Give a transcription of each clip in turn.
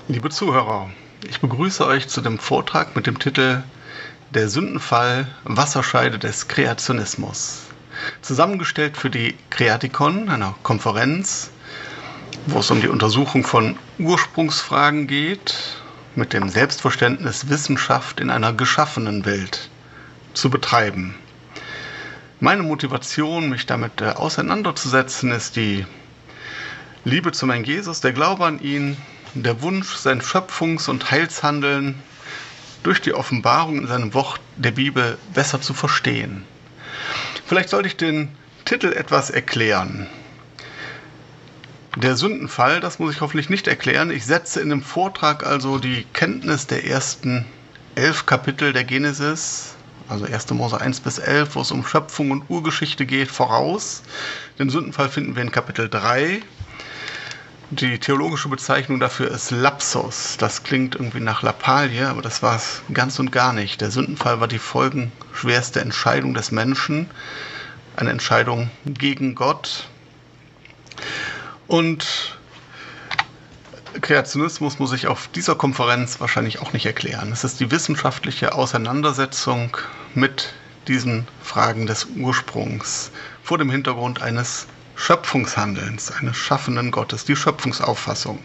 Liebe Zuhörer, ich begrüße euch zu dem Vortrag mit dem Titel Der Sündenfall, Wasserscheide des Kreationismus. Zusammengestellt für die Kreatikon, einer Konferenz, wo es um die Untersuchung von Ursprungsfragen geht, mit dem Selbstverständnis, Wissenschaft in einer geschaffenen Welt zu betreiben. Meine Motivation, mich damit auseinanderzusetzen, ist die Liebe zum Herrn Jesus, der Glaube an ihn, der Wunsch, sein Schöpfungs- und Heilshandeln durch die Offenbarung in seinem Wort der Bibel besser zu verstehen. Vielleicht sollte ich den Titel etwas erklären. Der Sündenfall, das muss ich hoffentlich nicht erklären. Ich setze in dem Vortrag also die Kenntnis der ersten 11 Kapitel der Genesis, also 1. Mose 1 bis 11, wo es um Schöpfung und Urgeschichte geht, voraus. Den Sündenfall finden wir in Kapitel 3. Die theologische Bezeichnung dafür ist Lapsus. Das klingt irgendwie nach Lappalie, aber das war es ganz und gar nicht. Der Sündenfall war die folgenschwerste Entscheidung des Menschen, eine Entscheidung gegen Gott. Und Kreationismus muss ich auf dieser Konferenz wahrscheinlich auch nicht erklären. Es ist die wissenschaftliche Auseinandersetzung mit diesen Fragen des Ursprungs vor dem Hintergrund eines Schöpfungshandelns, eines schaffenden Gottes, die Schöpfungsauffassung.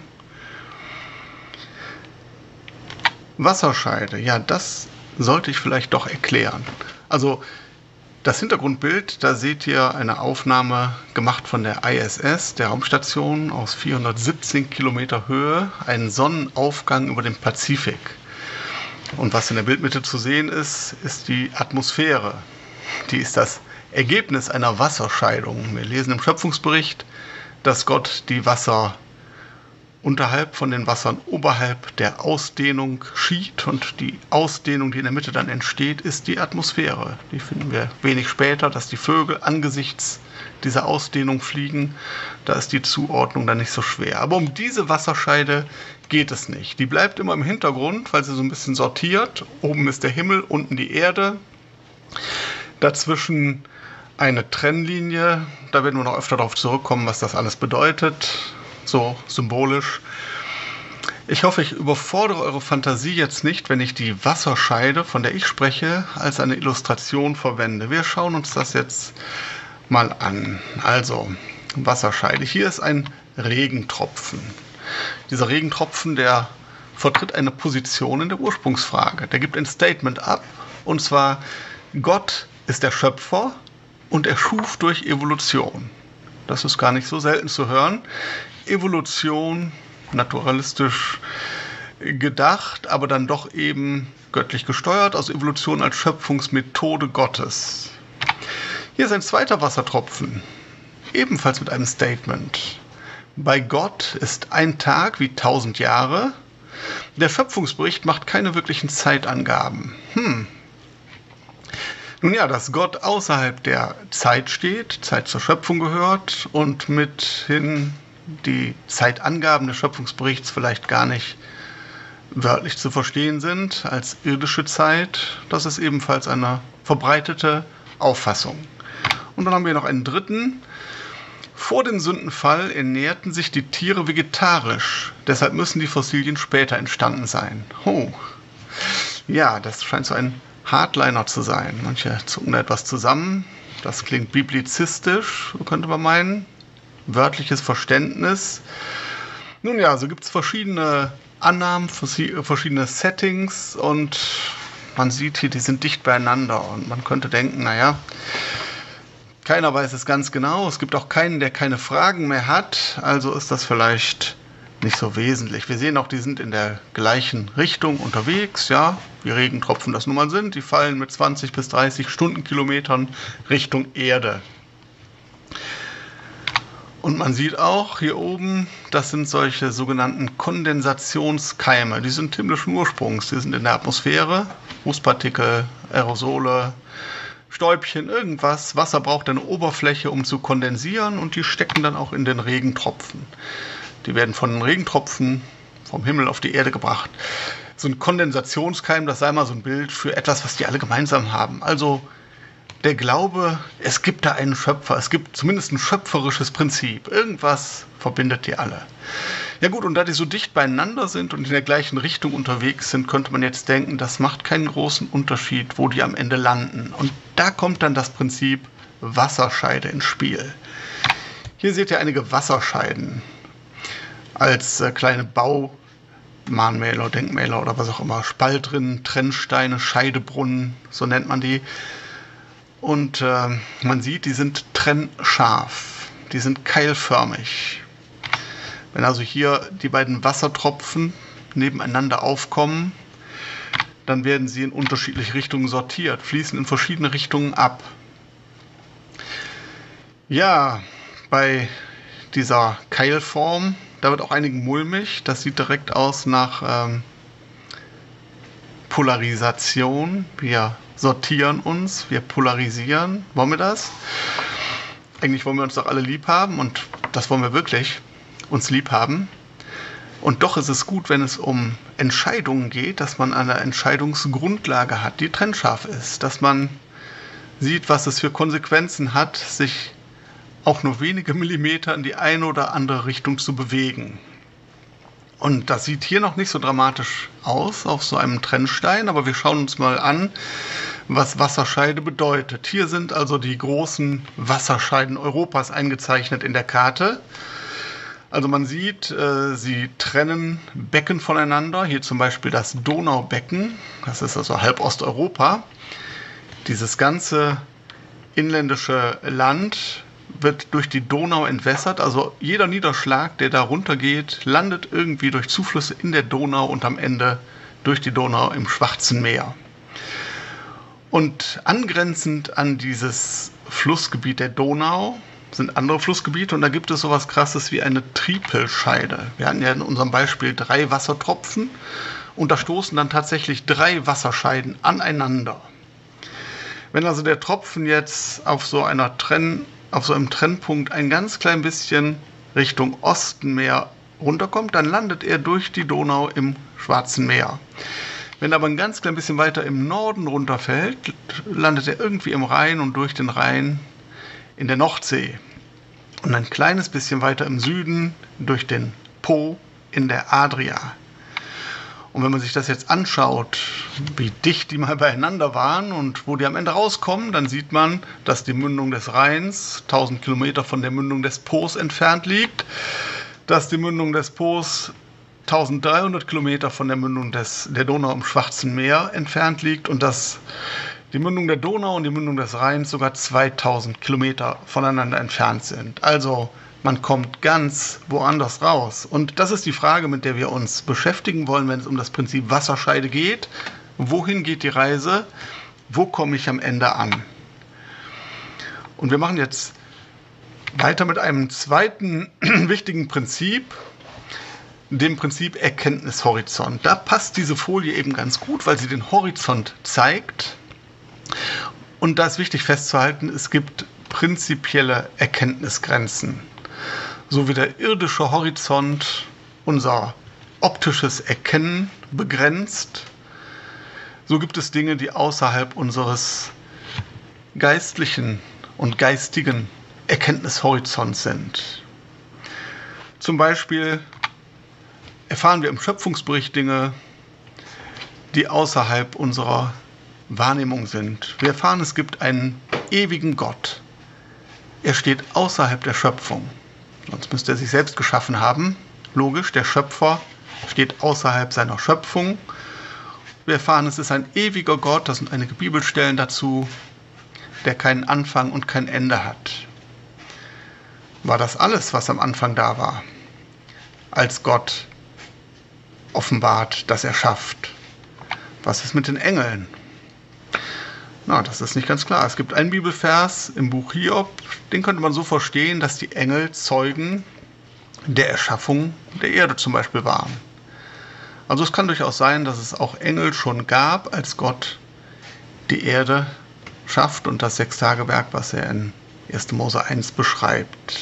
Wasserscheide, ja, das sollte ich vielleicht doch erklären. Also das Hintergrundbild, da seht ihr eine Aufnahme gemacht von der ISS, der Raumstation, aus 417 Kilometer Höhe, einen Sonnenaufgang über dem Pazifik. Und was in der Bildmitte zu sehen ist, ist die Atmosphäre. Die ist das Ergebnis einer Wasserscheidung. Wir lesen im Schöpfungsbericht, dass Gott die Wasser unterhalb von den Wassern oberhalb der Ausdehnung schied, und die Ausdehnung, die in der Mitte dann entsteht, ist die Atmosphäre. Die finden wir wenig später, dass die Vögel angesichts dieser Ausdehnung fliegen. Da ist die Zuordnung dann nicht so schwer. Aber um diese Wasserscheide geht es nicht. Die bleibt immer im Hintergrund, weil sie so ein bisschen sortiert. Oben ist der Himmel, unten die Erde. Dazwischen eine Trennlinie. Da werden wir noch öfter darauf zurückkommen, was das alles bedeutet. So symbolisch. Ich hoffe, ich überfordere eure Fantasie jetzt nicht, wenn ich die Wasserscheide, von der ich spreche, als eine Illustration verwende. Wir schauen uns das jetzt mal an. Also, Wasserscheide. Hier ist ein Regentropfen. Dieser Regentropfen, der vertritt eine Position in der Ursprungsfrage. Der gibt ein Statement ab, und zwar: Gott ist der Schöpfer und er schuf durch Evolution. Das ist gar nicht so selten zu hören. Evolution, naturalistisch gedacht, aber dann doch eben göttlich gesteuert, aus Evolution als Schöpfungsmethode Gottes. Hier ist ein zweiter Wassertropfen, ebenfalls mit einem Statement. Bei Gott ist ein Tag wie 1000 Jahre. Der Schöpfungsbericht macht keine wirklichen Zeitangaben. Nun ja, dass Gott außerhalb der Zeit steht, Zeit zur Schöpfung gehört und mithin die Zeitangaben des Schöpfungsberichts vielleicht gar nicht wörtlich zu verstehen sind als irdische Zeit, das ist ebenfalls eine verbreitete Auffassung. Und dann haben wir noch einen dritten. Vor dem Sündenfall ernährten sich die Tiere vegetarisch, deshalb müssen die Fossilien später entstanden sein. Ja, das scheint so ein Hardliner zu sein. Manche zucken da etwas zusammen. Das klingt biblizistisch, so könnte man meinen. Wörtliches Verständnis. Nun ja, so gibt es verschiedene Annahmen, verschiedene Settings, und man sieht hier, die sind dicht beieinander, und man könnte denken, naja, keiner weiß es ganz genau. Es gibt auch keinen, der keine Fragen mehr hat, also ist das vielleicht nicht so wesentlich. Wir sehen auch, die sind in der gleichen Richtung unterwegs, ja, wie Regentropfen das nun mal sind. Die fallen mit 20 bis 30 Stundenkilometern Richtung Erde. Und man sieht auch hier oben, das sind solche sogenannten Kondensationskeime. Die sind himmlischen Ursprungs, die sind in der Atmosphäre, Rußpartikel, Aerosole, Stäubchen, irgendwas. Wasser braucht eine Oberfläche, um zu kondensieren, und die stecken dann auch in den Regentropfen. Die werden von den Regentropfen vom Himmel auf die Erde gebracht. So ein Kondensationskeim, das sei mal so ein Bild für etwas, was die alle gemeinsam haben. Also der Glaube, es gibt da einen Schöpfer, es gibt zumindest ein schöpferisches Prinzip. Irgendwas verbindet die alle. Ja gut, und da die so dicht beieinander sind und in der gleichen Richtung unterwegs sind, könnte man jetzt denken, das macht keinen großen Unterschied, wo die am Ende landen. Und da kommt dann das Prinzip Wasserscheide ins Spiel. Hier seht ihr einige Wasserscheiden als kleine Baumahnmäler, Denkmäler oder was auch immer. Spaltrinnen, Trennsteine, Scheidebrunnen, so nennt man die. Und man sieht, die sind trennscharf, die sind keilförmig. Wenn also hier die beiden Wassertropfen nebeneinander aufkommen, dann werden sie in unterschiedliche Richtungen sortiert, fließen in verschiedene Richtungen ab. Ja, bei dieser Keilform, da wird auch einigen mulmig. Das sieht direkt aus nach Polarisation. Wir sortieren uns, wir polarisieren. Wollen wir das? Eigentlich wollen wir uns doch alle lieb haben und das wollen wir wirklich, uns lieb haben. Und doch ist es gut, wenn es um Entscheidungen geht, dass man eine Entscheidungsgrundlage hat, die trennscharf ist. Dass man sieht, was es für Konsequenzen hat, sich auch nur wenige Millimeter in die eine oder andere Richtung zu bewegen. Und das sieht hier noch nicht so dramatisch aus auf so einem Trennstein, aber wir schauen uns mal an, was Wasserscheide bedeutet. Hier sind also die großen Wasserscheiden Europas eingezeichnet in der Karte. Also man sieht, sie trennen Becken voneinander. Hier zum Beispiel das Donaubecken, das ist also halb Osteuropa. Dieses ganze inländische Land wird durch die Donau entwässert. Also jeder Niederschlag, der da runtergeht, landet irgendwie durch Zuflüsse in der Donau und am Ende durch die Donau im Schwarzen Meer. Und angrenzend an dieses Flussgebiet der Donau sind andere Flussgebiete und da gibt es sowas Krasses wie eine Tripelscheide. Wir hatten ja in unserem Beispiel 3 Wassertropfen und da stoßen dann tatsächlich 3 Wasserscheiden aneinander. Wenn also der Tropfen jetzt auf so einem Trennpunkt ein ganz klein bisschen Richtung Osten mehr runterkommt, dann landet er durch die Donau im Schwarzen Meer. Wenn er aber ein ganz klein bisschen weiter im Norden runterfällt, landet er irgendwie im Rhein und durch den Rhein in der Nordsee. Und ein kleines bisschen weiter im Süden durch den Po in der Adria. Und wenn man sich das jetzt anschaut, wie dicht die mal beieinander waren und wo die am Ende rauskommen, dann sieht man, dass die Mündung des Rheins 1000 Kilometer von der Mündung des Po's entfernt liegt, dass die Mündung des Po's 1300 Kilometer von der Mündung der Donau im Schwarzen Meer entfernt liegt und dass die Mündung der Donau und die Mündung des Rheins sogar 2000 Kilometer voneinander entfernt sind. Also man kommt ganz woanders raus. Und das ist die Frage, mit der wir uns beschäftigen wollen, wenn es um das Prinzip Wasserscheide geht. Wohin geht die Reise? Wo komme ich am Ende an? Und wir machen jetzt weiter mit einem zweiten wichtigen Prinzip, dem Prinzip Erkenntnishorizont. Da passt diese Folie eben ganz gut, weil sie den Horizont zeigt. Und da ist wichtig festzuhalten, es gibt prinzipielle Erkenntnisgrenzen. So wie der irdische Horizont unser optisches Erkennen begrenzt, so gibt es Dinge, die außerhalb unseres geistlichen und geistigen Erkenntnishorizonts sind. Zum Beispiel erfahren wir im Schöpfungsbericht Dinge, die außerhalb unserer Wahrnehmung sind. Wir erfahren, es gibt einen ewigen Gott. Er steht außerhalb der Schöpfung. Sonst müsste er sich selbst geschaffen haben. Logisch, der Schöpfer steht außerhalb seiner Schöpfung. Wir erfahren, es ist ein ewiger Gott, das sind einige Bibelstellen dazu, der keinen Anfang und kein Ende hat. War das alles, was am Anfang da war, als Gott offenbart, dass er schafft? Was ist mit den Engeln? Na, das ist nicht ganz klar. Es gibt einen Bibelvers im Buch Hiob, den könnte man so verstehen, dass die Engel Zeugen der Erschaffung der Erde zum Beispiel waren. Also es kann durchaus sein, dass es auch Engel schon gab, als Gott die Erde schafft und das Sechstagewerk, was er in 1. Mose 1 beschreibt.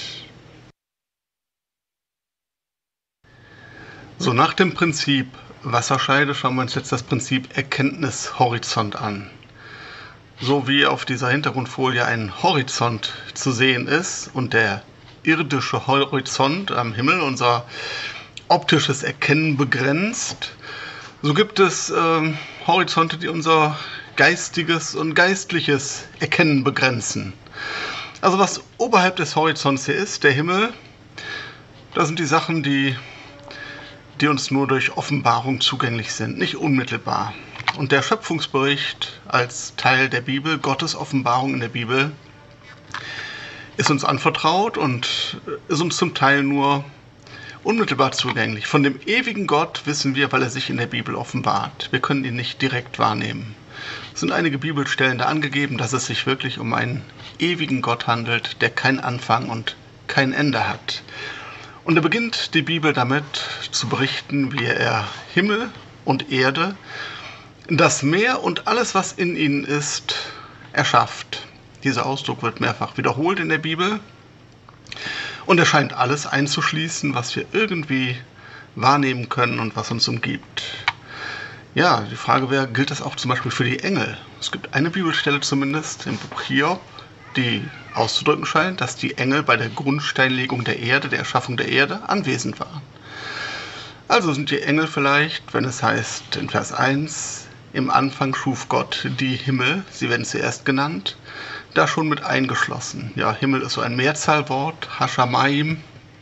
So, nach dem Prinzip Wasserscheide schauen wir uns jetzt das Prinzip Erkenntnishorizont an. So wie auf dieser Hintergrundfolie ein Horizont zu sehen ist und der irdische Horizont am Himmel, unser optisches Erkennen begrenzt, so gibt es Horizonte, die unser geistiges und geistliches Erkennen begrenzen. Also was oberhalb des Horizonts hier ist, der Himmel, das sind die Sachen, die uns nur durch Offenbarung zugänglich sind, nicht unmittelbar. Und der Schöpfungsbericht als Teil der Bibel, Gottes Offenbarung in der Bibel, ist uns anvertraut und ist uns zum Teil nur unmittelbar zugänglich. Von dem ewigen Gott wissen wir, weil er sich in der Bibel offenbart. Wir können ihn nicht direkt wahrnehmen. Es sind einige Bibelstellen da angegeben, dass es sich wirklich um einen ewigen Gott handelt, der keinen Anfang und kein Ende hat. Und er beginnt die Bibel damit zu berichten, wie er Himmel und Erde, das Meer und alles, was in ihnen ist, erschafft. Dieser Ausdruck wird mehrfach wiederholt in der Bibel und er scheint alles einzuschließen, was wir irgendwie wahrnehmen können und was uns umgibt. Ja, die Frage wäre, gilt das auch zum Beispiel für die Engel? Es gibt eine Bibelstelle zumindest im Buch Hiob, die auszudrücken scheint, dass die Engel bei der Grundsteinlegung der Erde, der Erschaffung der Erde, anwesend waren. Also sind die Engel vielleicht, wenn es heißt in Vers 1, im Anfang schuf Gott die Himmel, sie werden zuerst genannt, da schon mit eingeschlossen. Ja, Himmel ist so ein Mehrzahlwort, Hashamayim,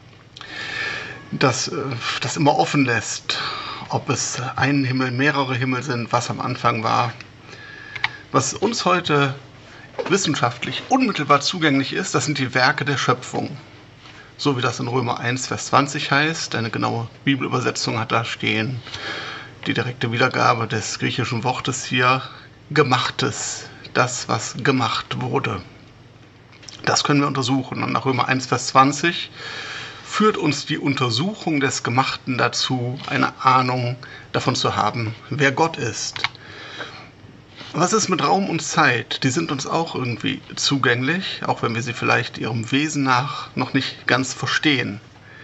das immer offen lässt, ob es ein Himmel, mehrere Himmel sind, was am Anfang war. Was uns heute wissenschaftlich unmittelbar zugänglich ist, das sind die Werke der Schöpfung. So wie das in Römer 1, Vers 20 heißt, eine genaue Bibelübersetzung hat da stehen, die direkte Wiedergabe des griechischen Wortes hier, Gemachtes, das, was gemacht wurde. Das können wir untersuchen. Und nach Römer 1, Vers 20 führt uns die Untersuchung des Gemachten dazu, eine Ahnung davon zu haben, wer Gott ist. Was ist mit Raum und Zeit? Die sind uns auch irgendwie zugänglich, auch wenn wir sie vielleicht ihrem Wesen nach noch nicht ganz verstehen.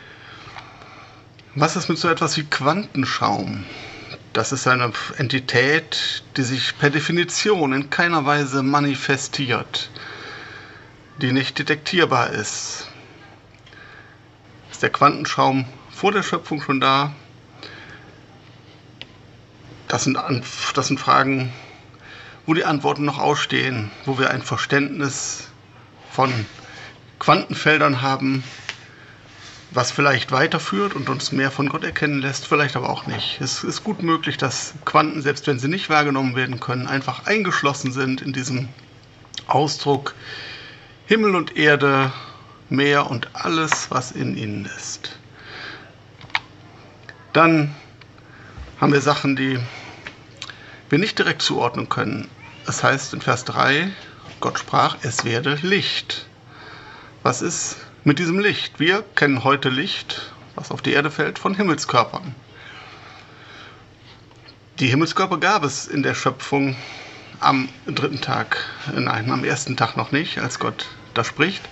Was ist mit so etwas wie Quantenschaum? Das ist eine Entität, die sich per Definition in keiner Weise manifestiert, die nicht detektierbar ist. Ist der Quantenschaum vor der Schöpfung schon da? Das sind Fragen, wo die Antworten noch ausstehen, wo wir ein Verständnis von Quantenfeldern haben, was vielleicht weiterführt und uns mehr von Gott erkennen lässt, vielleicht aber auch nicht. Es ist gut möglich, dass Quanten, selbst wenn sie nicht wahrgenommen werden können, einfach eingeschlossen sind in diesem Ausdruck Himmel und Erde, Meer und alles, was in ihnen ist. Dann haben wir Sachen, die wir nicht direkt zuordnen können. Es heißt in Vers 3, Gott sprach, es werde Licht. Was ist mit diesem Licht? Wir kennen heute Licht, was auf die Erde fällt, von Himmelskörpern. Die Himmelskörper gab es in der Schöpfung am dritten Tag, nein, am ersten Tag noch nicht, als Gott da spricht.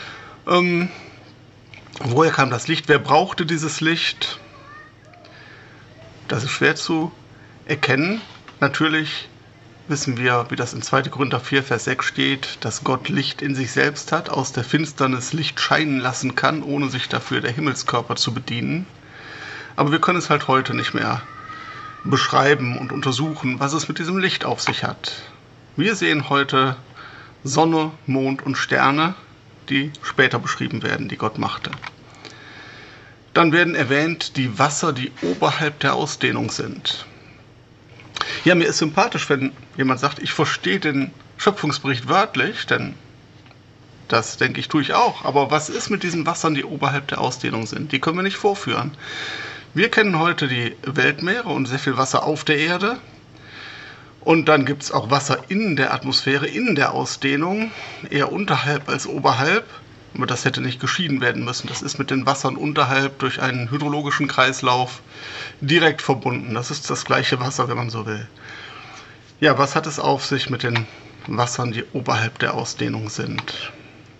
Woher kam das Licht? Wer brauchte dieses Licht? Das ist schwer zu erkennen. Natürlich wissen wir, wie das in 2. Korinther 4, Vers 6 steht, dass Gott Licht in sich selbst hat, aus der Finsternis Licht scheinen lassen kann, ohne sich dafür der Himmelskörper zu bedienen. Aber wir können es halt heute nicht mehr beschreiben und untersuchen, was es mit diesem Licht auf sich hat. Wir sehen heute Sonne, Mond und Sterne, die später beschrieben werden, die Gott machte. Dann werden erwähnt die Wasser, die oberhalb der Ausdehnung sind. Ja, mir ist sympathisch, wenn jemand sagt, ich verstehe den Schöpfungsbericht wörtlich, denn das, denke ich, tue ich auch. Aber was ist mit diesen Wassern, die oberhalb der Ausdehnung sind? Die können wir nicht vorführen. Wir kennen heute die Weltmeere und sehr viel Wasser auf der Erde. Und dann gibt es auch Wasser in der Atmosphäre, in der Ausdehnung, eher unterhalb als oberhalb. Aber das hätte nicht geschieden werden müssen. Das ist mit den Wassern unterhalb durch einen hydrologischen Kreislauf direkt verbunden. Das ist das gleiche Wasser, wenn man so will. Ja, was hat es auf sich mit den Wassern, die oberhalb der Ausdehnung sind?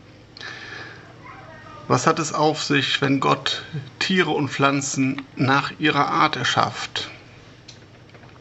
Was hat es auf sich, wenn Gott Tiere und Pflanzen nach ihrer Art erschafft?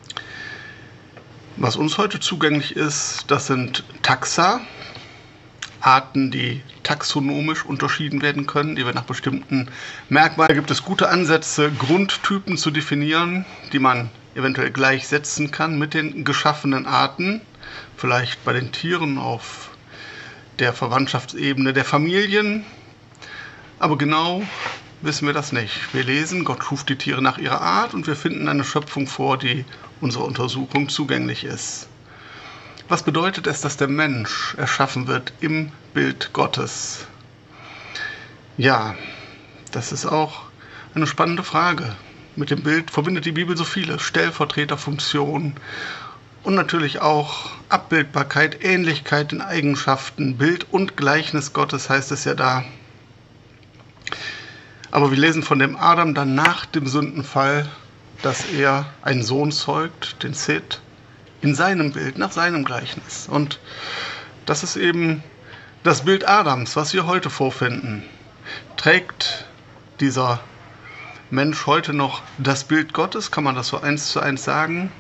Was uns heute zugänglich ist, das sind Taxa, Arten, die taxonomisch unterschieden werden können, die wir nach bestimmten Merkmalen. Da gibt es gute Ansätze, Grundtypen zu definieren, die man eventuell gleichsetzen kann mit den geschaffenen Arten. Vielleicht bei den Tieren auf der Verwandtschaftsebene der Familien. Aber genau wissen wir das nicht. Wir lesen, Gott schuf die Tiere nach ihrer Art und wir finden eine Schöpfung vor, die unserer Untersuchung zugänglich ist. Was bedeutet es, dass der Mensch erschaffen wird im Bild Gottes? Ja, das ist auch eine spannende Frage. Mit dem Bild verbindet die Bibel so viele Stellvertreterfunktionen und natürlich auch Abbildbarkeit, Ähnlichkeit in Eigenschaften, Bild und Gleichnis Gottes heißt es ja da. Aber wir lesen von dem Adam dann nach dem Sündenfall, dass er einen Sohn zeugt, den Seth, in seinem Bild, nach seinem Gleichnis. Und das ist eben das Bild Adams, was wir heute vorfinden. Trägt dieser Mensch heute noch das Bild Gottes? Kann man das so 1:1 sagen?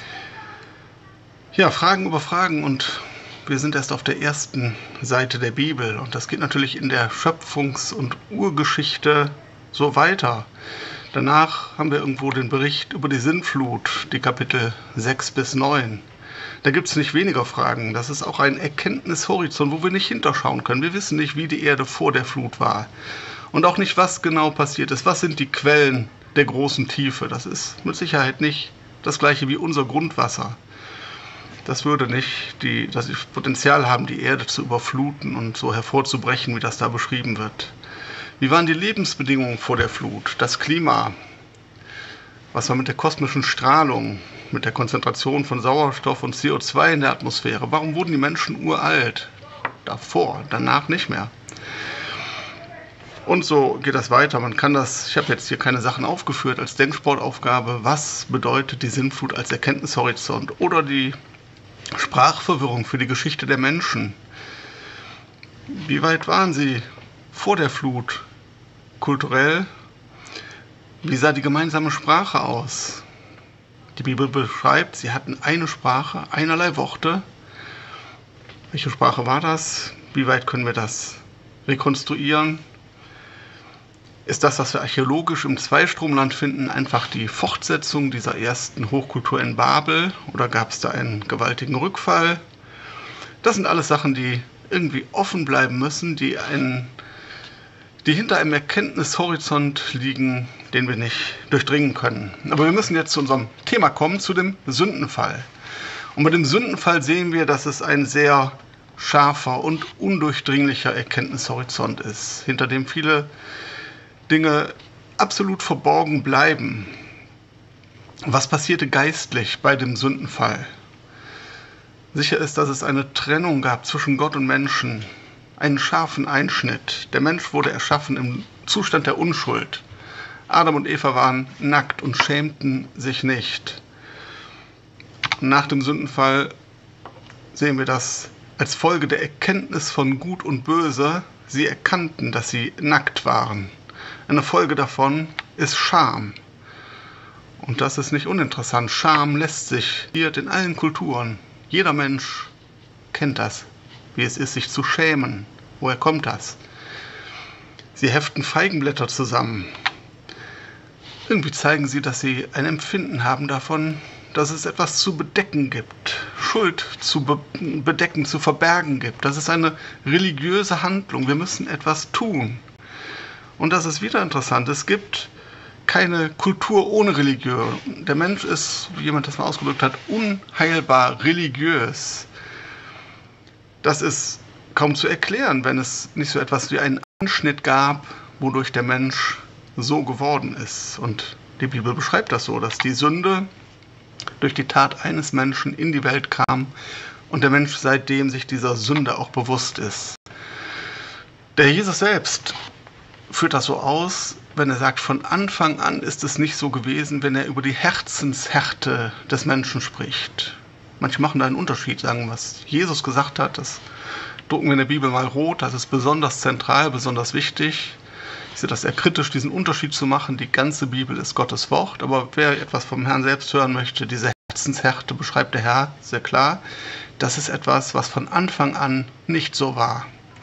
Ja, Fragen über Fragen und wir sind erst auf der ersten Seite der Bibel und das geht natürlich in der Schöpfungs- und Urgeschichte so weiter. Danach haben wir irgendwo den Bericht über die Sintflut, die Kapitel 6-9. Da gibt es nicht weniger Fragen. Das ist auch ein Erkenntnishorizont, wo wir nicht hinterschauen können. Wir wissen nicht, wie die Erde vor der Flut war. Und auch nicht, was genau passiert ist. Was sind die Quellen der großen Tiefe? Das ist mit Sicherheit nicht das gleiche wie unser Grundwasser. Das würde nicht das Potenzial haben, die Erde zu überfluten und so hervorzubrechen, wie das da beschrieben wird. Wie waren die Lebensbedingungen vor der Flut? Das Klima? Was war mit der kosmischen Strahlung, mit der Konzentration von Sauerstoff und CO2 in der Atmosphäre? Warum wurden die Menschen uralt? Davor, danach nicht mehr. Und so geht das weiter. Man kann das, ich habe jetzt hier keine Sachen aufgeführt als Denksportaufgabe. Was bedeutet die Sintflut als Erkenntnishorizont? Oder die Sprachverwirrung für die Geschichte der Menschen. Wie weit waren sie vor der Flut kulturell? Wie sah die gemeinsame Sprache aus? Die Bibel beschreibt, sie hatten eine Sprache, einerlei Worte. Welche Sprache war das? Wie weit können wir das rekonstruieren? Ist das, was wir archäologisch im Zweistromland finden, einfach die Fortsetzung dieser ersten Hochkultur in Babel? Oder gab es da einen gewaltigen Rückfall? Das sind alles Sachen, die irgendwie offen bleiben müssen, die hinter einem Erkenntnishorizont liegen, den wir nicht durchdringen können. Aber wir müssen jetzt zu unserem Thema kommen, zu dem Sündenfall. Und bei dem Sündenfall sehen wir, dass es ein sehr scharfer und undurchdringlicher Erkenntnishorizont ist, hinter dem viele Dinge absolut verborgen bleiben. Was passierte geistlich bei dem Sündenfall? Sicher ist, dass es eine Trennung gab zwischen Gott und Menschen, einen scharfen Einschnitt. Der Mensch wurde erschaffen im Zustand der Unschuld. Adam und Eva waren nackt und schämten sich nicht. Nach dem Sündenfall sehen wir das als Folge der Erkenntnis von Gut und Böse. Sie erkannten, dass sie nackt waren. Eine Folge davon ist Scham. Und das ist nicht uninteressant. Scham lässt sich hier in allen Kulturen. Jeder Mensch kennt das, wie es ist, sich zu schämen. Woher kommt das? Sie heften Feigenblätter zusammen. Irgendwie zeigen sie, dass sie ein Empfinden haben davon, dass es etwas zu bedecken gibt. Schuld zu bedecken, zu verbergen gibt. Das ist eine religiöse Handlung. Wir müssen etwas tun. Und das ist wieder interessant. Es gibt keine Kultur ohne Religion. Der Mensch ist, wie jemand das mal ausgedrückt hat, unheilbar religiös. Das ist kaum zu erklären, wenn es nicht so etwas wie einen Anschnitt gab, wodurch der Mensch so geworden ist. Und die Bibel beschreibt das so, dass die Sünde durch die Tat eines Menschen in die Welt kam und der Mensch seitdem sich dieser Sünde auch bewusst ist. Der Jesus selbst führt das so aus, wenn er sagt, von Anfang an ist es nicht so gewesen, wenn er über die Herzenshärte des Menschen spricht. Manche machen da einen Unterschied, sagen, was Jesus gesagt hat, das drucken wir in der Bibel mal rot, das ist besonders zentral, besonders wichtig. Ich sehe das eher kritisch, diesen Unterschied zu machen. Die ganze Bibel ist Gottes Wort, aber wer etwas vom Herrn selbst hören möchte, diese Herzenshärte beschreibt der Herr sehr klar. Das ist etwas, was von Anfang an nicht so war.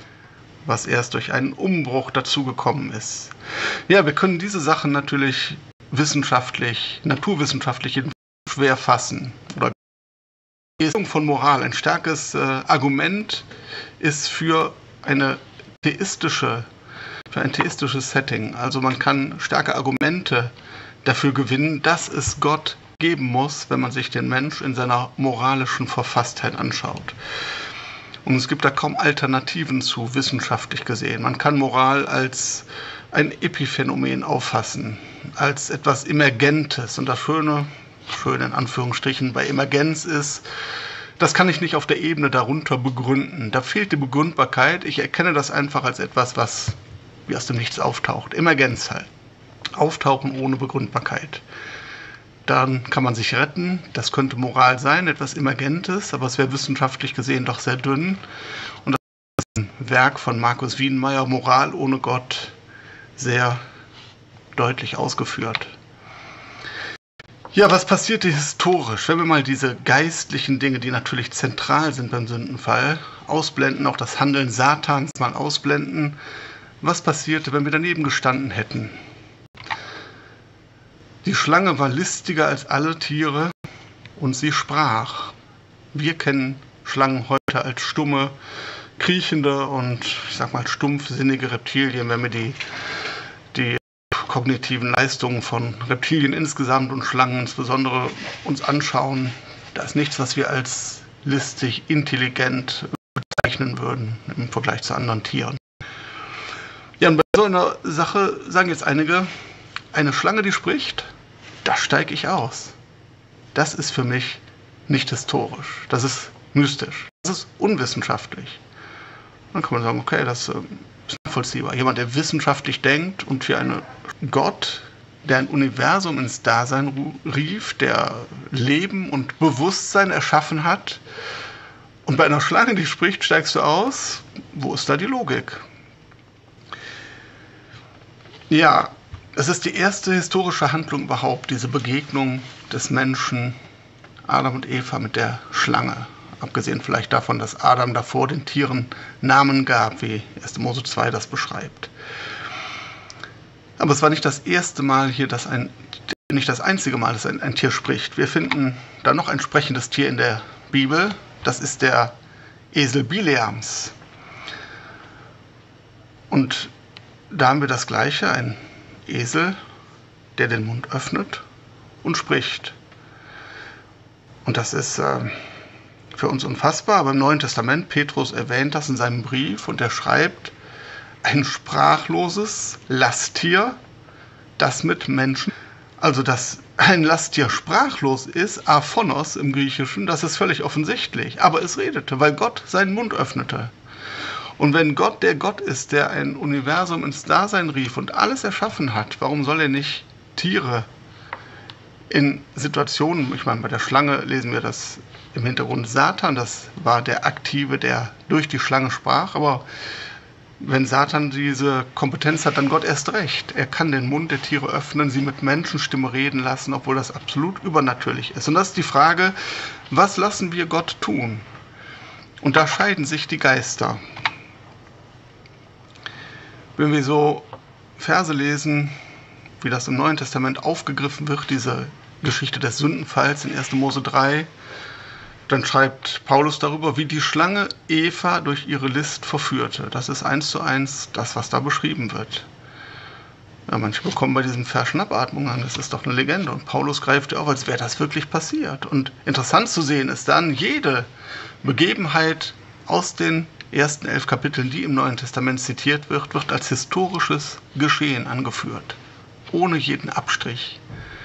was erst durch einen Umbruch dazugekommen ist. Ja, wir können diese Sachen natürlich naturwissenschaftlich schwer fassen. Oder die von Moral. Ein starkes Argument ist für ein theistisches Setting. Also man kann starke Argumente dafür gewinnen, dass es Gott geben muss, wenn man sich den Mensch in seiner moralischen Verfasstheit anschaut. Und es gibt da kaum Alternativen zu, wissenschaftlich gesehen. Man kann Moral als ein Epiphänomen auffassen, als etwas Emergentes. Und das Schöne in Anführungsstrichen bei Emergenz ist, das kann ich nicht auf der Ebene darunter begründen. Da fehlt die Begründbarkeit. Ich erkenne das einfach als etwas, was wie aus dem Nichts auftaucht. Emergenz halt. Auftauchen ohne Begründbarkeit. Dann kann man sich retten. Das könnte Moral sein, etwas Emergentes, aber es wäre wissenschaftlich gesehen doch sehr dünn. Und das ist ein Werk von Markus Wiedenmeier, Moral ohne Gott, sehr deutlich ausgeführt. Ja, was passierte historisch? Wenn wir mal diese geistlichen Dinge, die natürlich zentral sind beim Sündenfall, ausblenden, auch das Handeln Satans mal ausblenden, was passierte, wenn wir daneben gestanden hätten? Die Schlange war listiger als alle Tiere und sie sprach. Wir kennen Schlangen heute als stumme, kriechende und, ich sag mal, stumpfsinnige Reptilien, wenn wir die kognitiven Leistungen von Reptilien insgesamt und Schlangen insbesondere uns anschauen. Da ist nichts, was wir als listig, intelligent bezeichnen würden im Vergleich zu anderen Tieren. Ja, und bei so einer Sache sagen jetzt einige, eine Schlange, die spricht, da steige ich aus. Das ist für mich nicht historisch. Das ist mystisch. Das ist unwissenschaftlich. Dann kann man sagen, okay, das ist nachvollziehbar. Jemand, der wissenschaftlich denkt und für einen Gott, der ein Universum ins Dasein rief, der Leben und Bewusstsein erschaffen hat. Und bei einer Schlange, die spricht, steigst du aus. Wo ist da die Logik? Ja, es ist die erste historische Handlung überhaupt, diese Begegnung des Menschen, Adam und Eva mit der Schlange. Abgesehen vielleicht davon, dass Adam davor den Tieren Namen gab, wie 1. Mose 2 das beschreibt. Aber es war nicht das erste Mal hier, nicht das einzige Mal, dass ein Tier spricht. Wir finden da noch ein sprechendes Tier in der Bibel. Das ist der Esel Bileams. Und da haben wir das Gleiche, ein Esel, der den Mund öffnet und spricht. Und das ist für uns unfassbar, aber im Neuen Testament, Petrus erwähnt das in seinem Brief und er schreibt, ein sprachloses Lasttier, das mit Menschen, also dass ein Lasttier sprachlos ist, aphonos im Griechischen, das ist völlig offensichtlich, aber es redete, weil Gott seinen Mund öffnete. Und wenn Gott der Gott ist, der ein Universum ins Dasein rief und alles erschaffen hat, warum soll er nicht Tiere in Situationen, ich meine, bei der Schlange lesen wir das im Hintergrund Satan, das war der Aktive, der durch die Schlange sprach, aber wenn Satan diese Kompetenz hat, dann Gott erst recht. Er kann den Mund der Tiere öffnen, sie mit Menschenstimme reden lassen, obwohl das absolut übernatürlich ist. Und das ist die Frage, was lassen wir Gott tun? Und da scheiden sich die Geister. Wenn wir so Verse lesen, wie das im Neuen Testament aufgegriffen wird, diese Geschichte des Sündenfalls in 1. Mose 3, dann schreibt Paulus darüber, wie die Schlange Eva durch ihre List verführte. Das ist 1:1 das, was da beschrieben wird. Ja, manche bekommen bei diesem Vers Schnappatmung an, das ist doch eine Legende. Und Paulus greift ja auf, als wäre das wirklich passiert. Und interessant zu sehen ist dann, jede Begebenheit aus den ersten 11 Kapiteln, die im Neuen Testament zitiert wird, wird als historisches Geschehen angeführt. Ohne jeden Abstrich.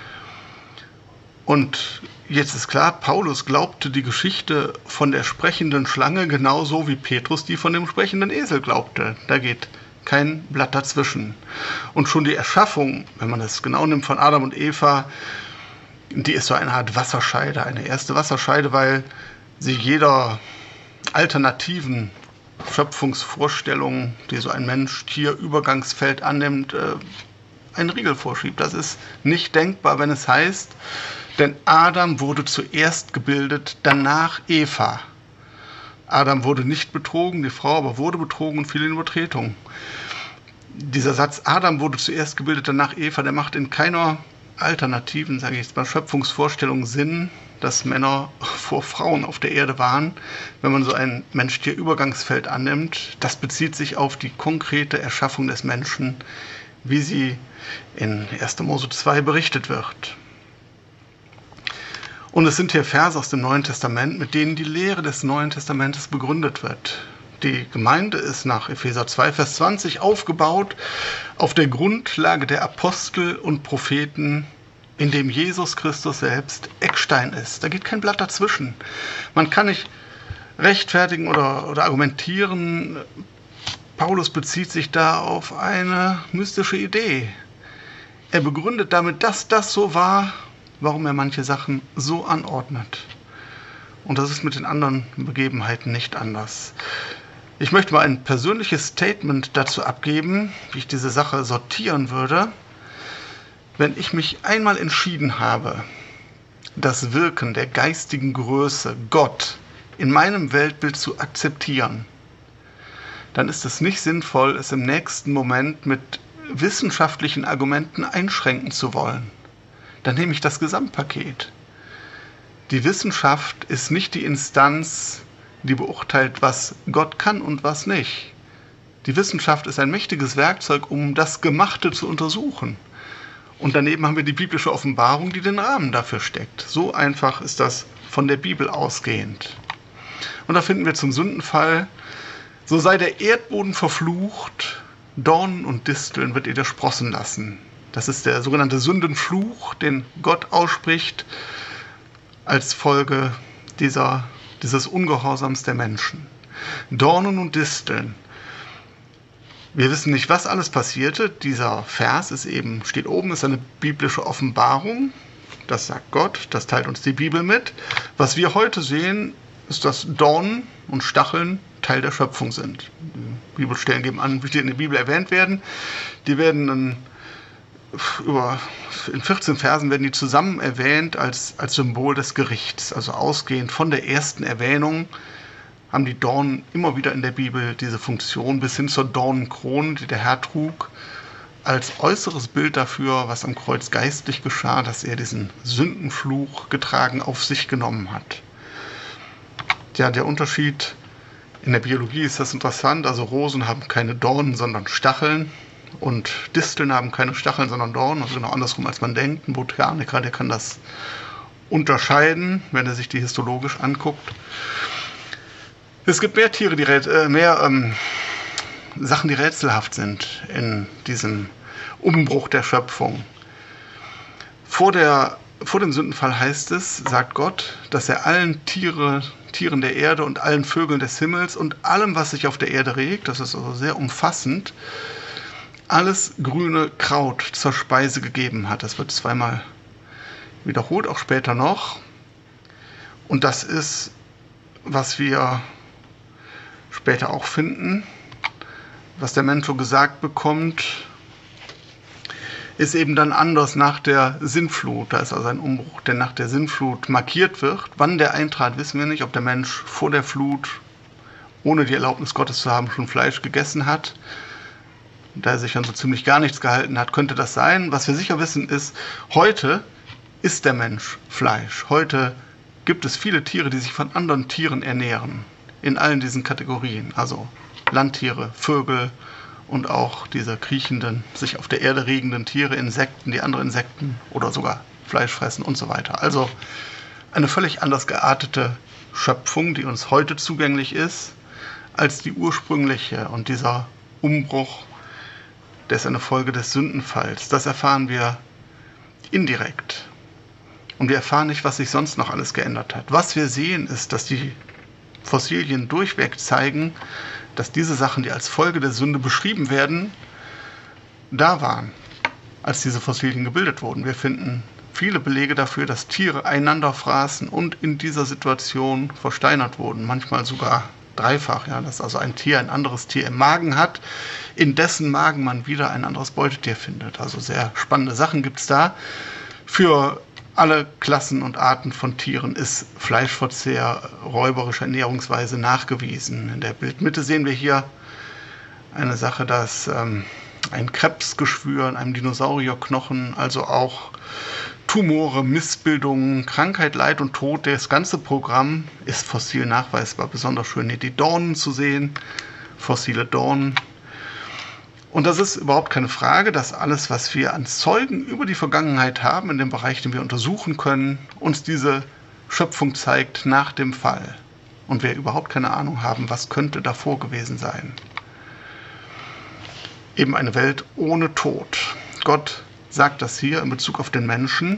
Und jetzt ist klar, Paulus glaubte die Geschichte von der sprechenden Schlange genauso wie Petrus die von dem sprechenden Esel glaubte. Da geht kein Blatt dazwischen. Und schon die Erschaffung, wenn man das genau nimmt, von Adam und Eva, die ist so eine Art Wasserscheide, eine erste Wasserscheide, weil sie jeder alternativen Schöpfungsvorstellung, die so ein Mensch-Tier-Übergangsfeld annimmt, einen Riegel vorschiebt. Das ist nicht denkbar, wenn es heißt, denn Adam wurde zuerst gebildet, danach Eva. Adam wurde nicht betrogen, die Frau aber wurde betrogen und fiel in Übertretung. Dieser Satz, Adam wurde zuerst gebildet, danach Eva, der macht in keiner alternativen, sage ich jetzt mal, Schöpfungsvorstellung Sinn, dass Männer vor Frauen auf der Erde waren. Wenn man so ein Mensch-Tier-Übergangsfeld annimmt, das bezieht sich auf die konkrete Erschaffung des Menschen, wie sie in 1. Mose 2 berichtet wird. Und es sind hier Verse aus dem Neuen Testament, mit denen die Lehre des Neuen Testamentes begründet wird. Die Gemeinde ist nach Epheser 2, Vers 20 aufgebaut auf der Grundlage der Apostel und Propheten, in dem Jesus Christus selbst Eckstein ist. Da geht kein Blatt dazwischen. Man kann nicht rechtfertigen oder argumentieren, Paulus bezieht sich da auf eine mystische Idee. Er begründet damit, dass das so war, warum er manche Sachen so anordnet. Und das ist mit den anderen Begebenheiten nicht anders. Ich möchte mal ein persönliches Statement dazu abgeben, wie ich diese Sache sortieren würde. Wenn ich mich einmal entschieden habe, das Wirken der geistigen Größe, Gott, in meinem Weltbild zu akzeptieren, dann ist es nicht sinnvoll, es im nächsten Moment mit wissenschaftlichen Argumenten einschränken zu wollen. Dann nehme ich das Gesamtpaket. Die Wissenschaft ist nicht die Instanz, die beurteilt, was Gott kann und was nicht. Die Wissenschaft ist ein mächtiges Werkzeug, um das Gemachte zu untersuchen. Und daneben haben wir die biblische Offenbarung, die den Rahmen dafür steckt. So einfach ist das von der Bibel ausgehend. Und da finden wir zum Sündenfall: So sei der Erdboden verflucht, Dornen und Disteln wird ihr der sprossen lassen. Das ist der sogenannte Sündenfluch, den Gott ausspricht als Folge dieses Ungehorsams der Menschen. Dornen und Disteln. Wir wissen nicht, was alles passierte. Dieser Vers steht oben, ist eine biblische Offenbarung. Das sagt Gott, das teilt uns die Bibel mit. Was wir heute sehen, ist, dass Dornen und Stacheln Teil der Schöpfung sind. Die Bibelstellen geben an, wie die in der Bibel erwähnt werden. Die werden in 14 Versen werden die zusammen erwähnt als Symbol des Gerichts. Also ausgehend von der ersten Erwähnung haben die Dornen immer wieder in der Bibel diese Funktion, bis hin zur Dornenkrone, die der Herr trug, als äußeres Bild dafür, was am Kreuz geistlich geschah, dass er diesen Sündenfluch getragen auf sich genommen hat. Ja, der Unterschied in der Biologie ist das interessant. Also Rosen haben keine Dornen, sondern Stacheln. Und Disteln haben keine Stacheln, sondern Dornen. Also genau andersrum, als man denkt. Ein Botaniker, der kann das unterscheiden, wenn er sich die histologisch anguckt. Es gibt mehr Tiere, Sachen, die rätselhaft sind in diesem Umbruch der Schöpfung. Vor dem Sündenfall heißt es, sagt Gott, dass er allen Tieren der Erde und allen Vögeln des Himmels und allem, was sich auf der Erde regt, das ist also sehr umfassend, alles grüne Kraut zur Speise gegeben hat. Das wird zweimal wiederholt, auch später noch. Und das ist, was wir später auch finden, was der Mensch so gesagt bekommt, ist eben dann anders nach der Sintflut. Da ist also ein Umbruch, der nach der Sintflut markiert wird. Wann der eintrat, wissen wir nicht. Ob der Mensch vor der Flut, ohne die Erlaubnis Gottes zu haben, schon Fleisch gegessen hat. Da er sich an so ziemlich gar nichts gehalten hat, könnte das sein. Was wir sicher wissen ist, heute isst der Mensch Fleisch. Heute gibt es viele Tiere, die sich von anderen Tieren ernähren. In allen diesen Kategorien. Also Landtiere, Vögel und auch diese kriechenden, sich auf der Erde regenden Tiere, Insekten, die andere Insekten oder sogar Fleisch fressen und so weiter. Also eine völlig anders geartete Schöpfung, die uns heute zugänglich ist, als die ursprüngliche. Und dieser Umbruch, der ist eine Folge des Sündenfalls. Das erfahren wir indirekt. Und wir erfahren nicht, was sich sonst noch alles geändert hat. Was wir sehen, ist, dass die Fossilien durchweg zeigen, dass diese Sachen, die als Folge der Sünde beschrieben werden, da waren, als diese Fossilien gebildet wurden. Wir finden viele Belege dafür, dass Tiere einander fraßen und in dieser Situation versteinert wurden. Manchmal sogar dreifach, ja, dass also ein Tier ein anderes Tier im Magen hat, in dessen Magen man wieder ein anderes Beutetier findet. Also sehr spannende Sachen gibt es da. Für alle Klassen und Arten von Tieren ist Fleischverzehr, räuberische Ernährungsweise nachgewiesen. In der Bildmitte sehen wir hier eine Sache, dass ein Krebsgeschwür in einem Dinosaurierknochen, also auch Tumore, Missbildungen, Krankheit, Leid und Tod, das ganze Programm ist fossil nachweisbar. Besonders schön hier die Dornen zu sehen, fossile Dornen. Und das ist überhaupt keine Frage, dass alles, was wir an Zeugen über die Vergangenheit haben, in dem Bereich, den wir untersuchen können, uns diese Schöpfung zeigt nach dem Fall. Und wir überhaupt keine Ahnung haben, was könnte davor gewesen sein. Eben eine Welt ohne Tod. Gott sagt das hier in Bezug auf den Menschen,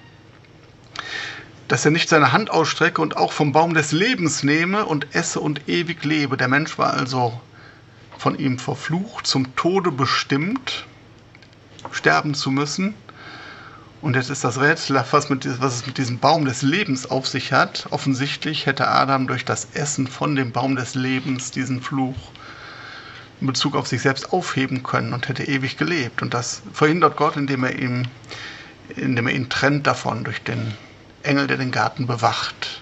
dass er nicht seine Hand ausstrecke und auch vom Baum des Lebens nehme und esse und ewig lebe. Der Mensch war also von ihm verflucht, zum Tode bestimmt, sterben zu müssen. Und jetzt ist das Rätsel, was es mit diesem Baum des Lebens auf sich hat. Offensichtlich hätte Adam durch das Essen von dem Baum des Lebens diesen Fluch in Bezug auf sich selbst aufheben können und hätte ewig gelebt. Und das verhindert Gott, indem er ihn trennt davon durch den Engel, der den Garten bewacht.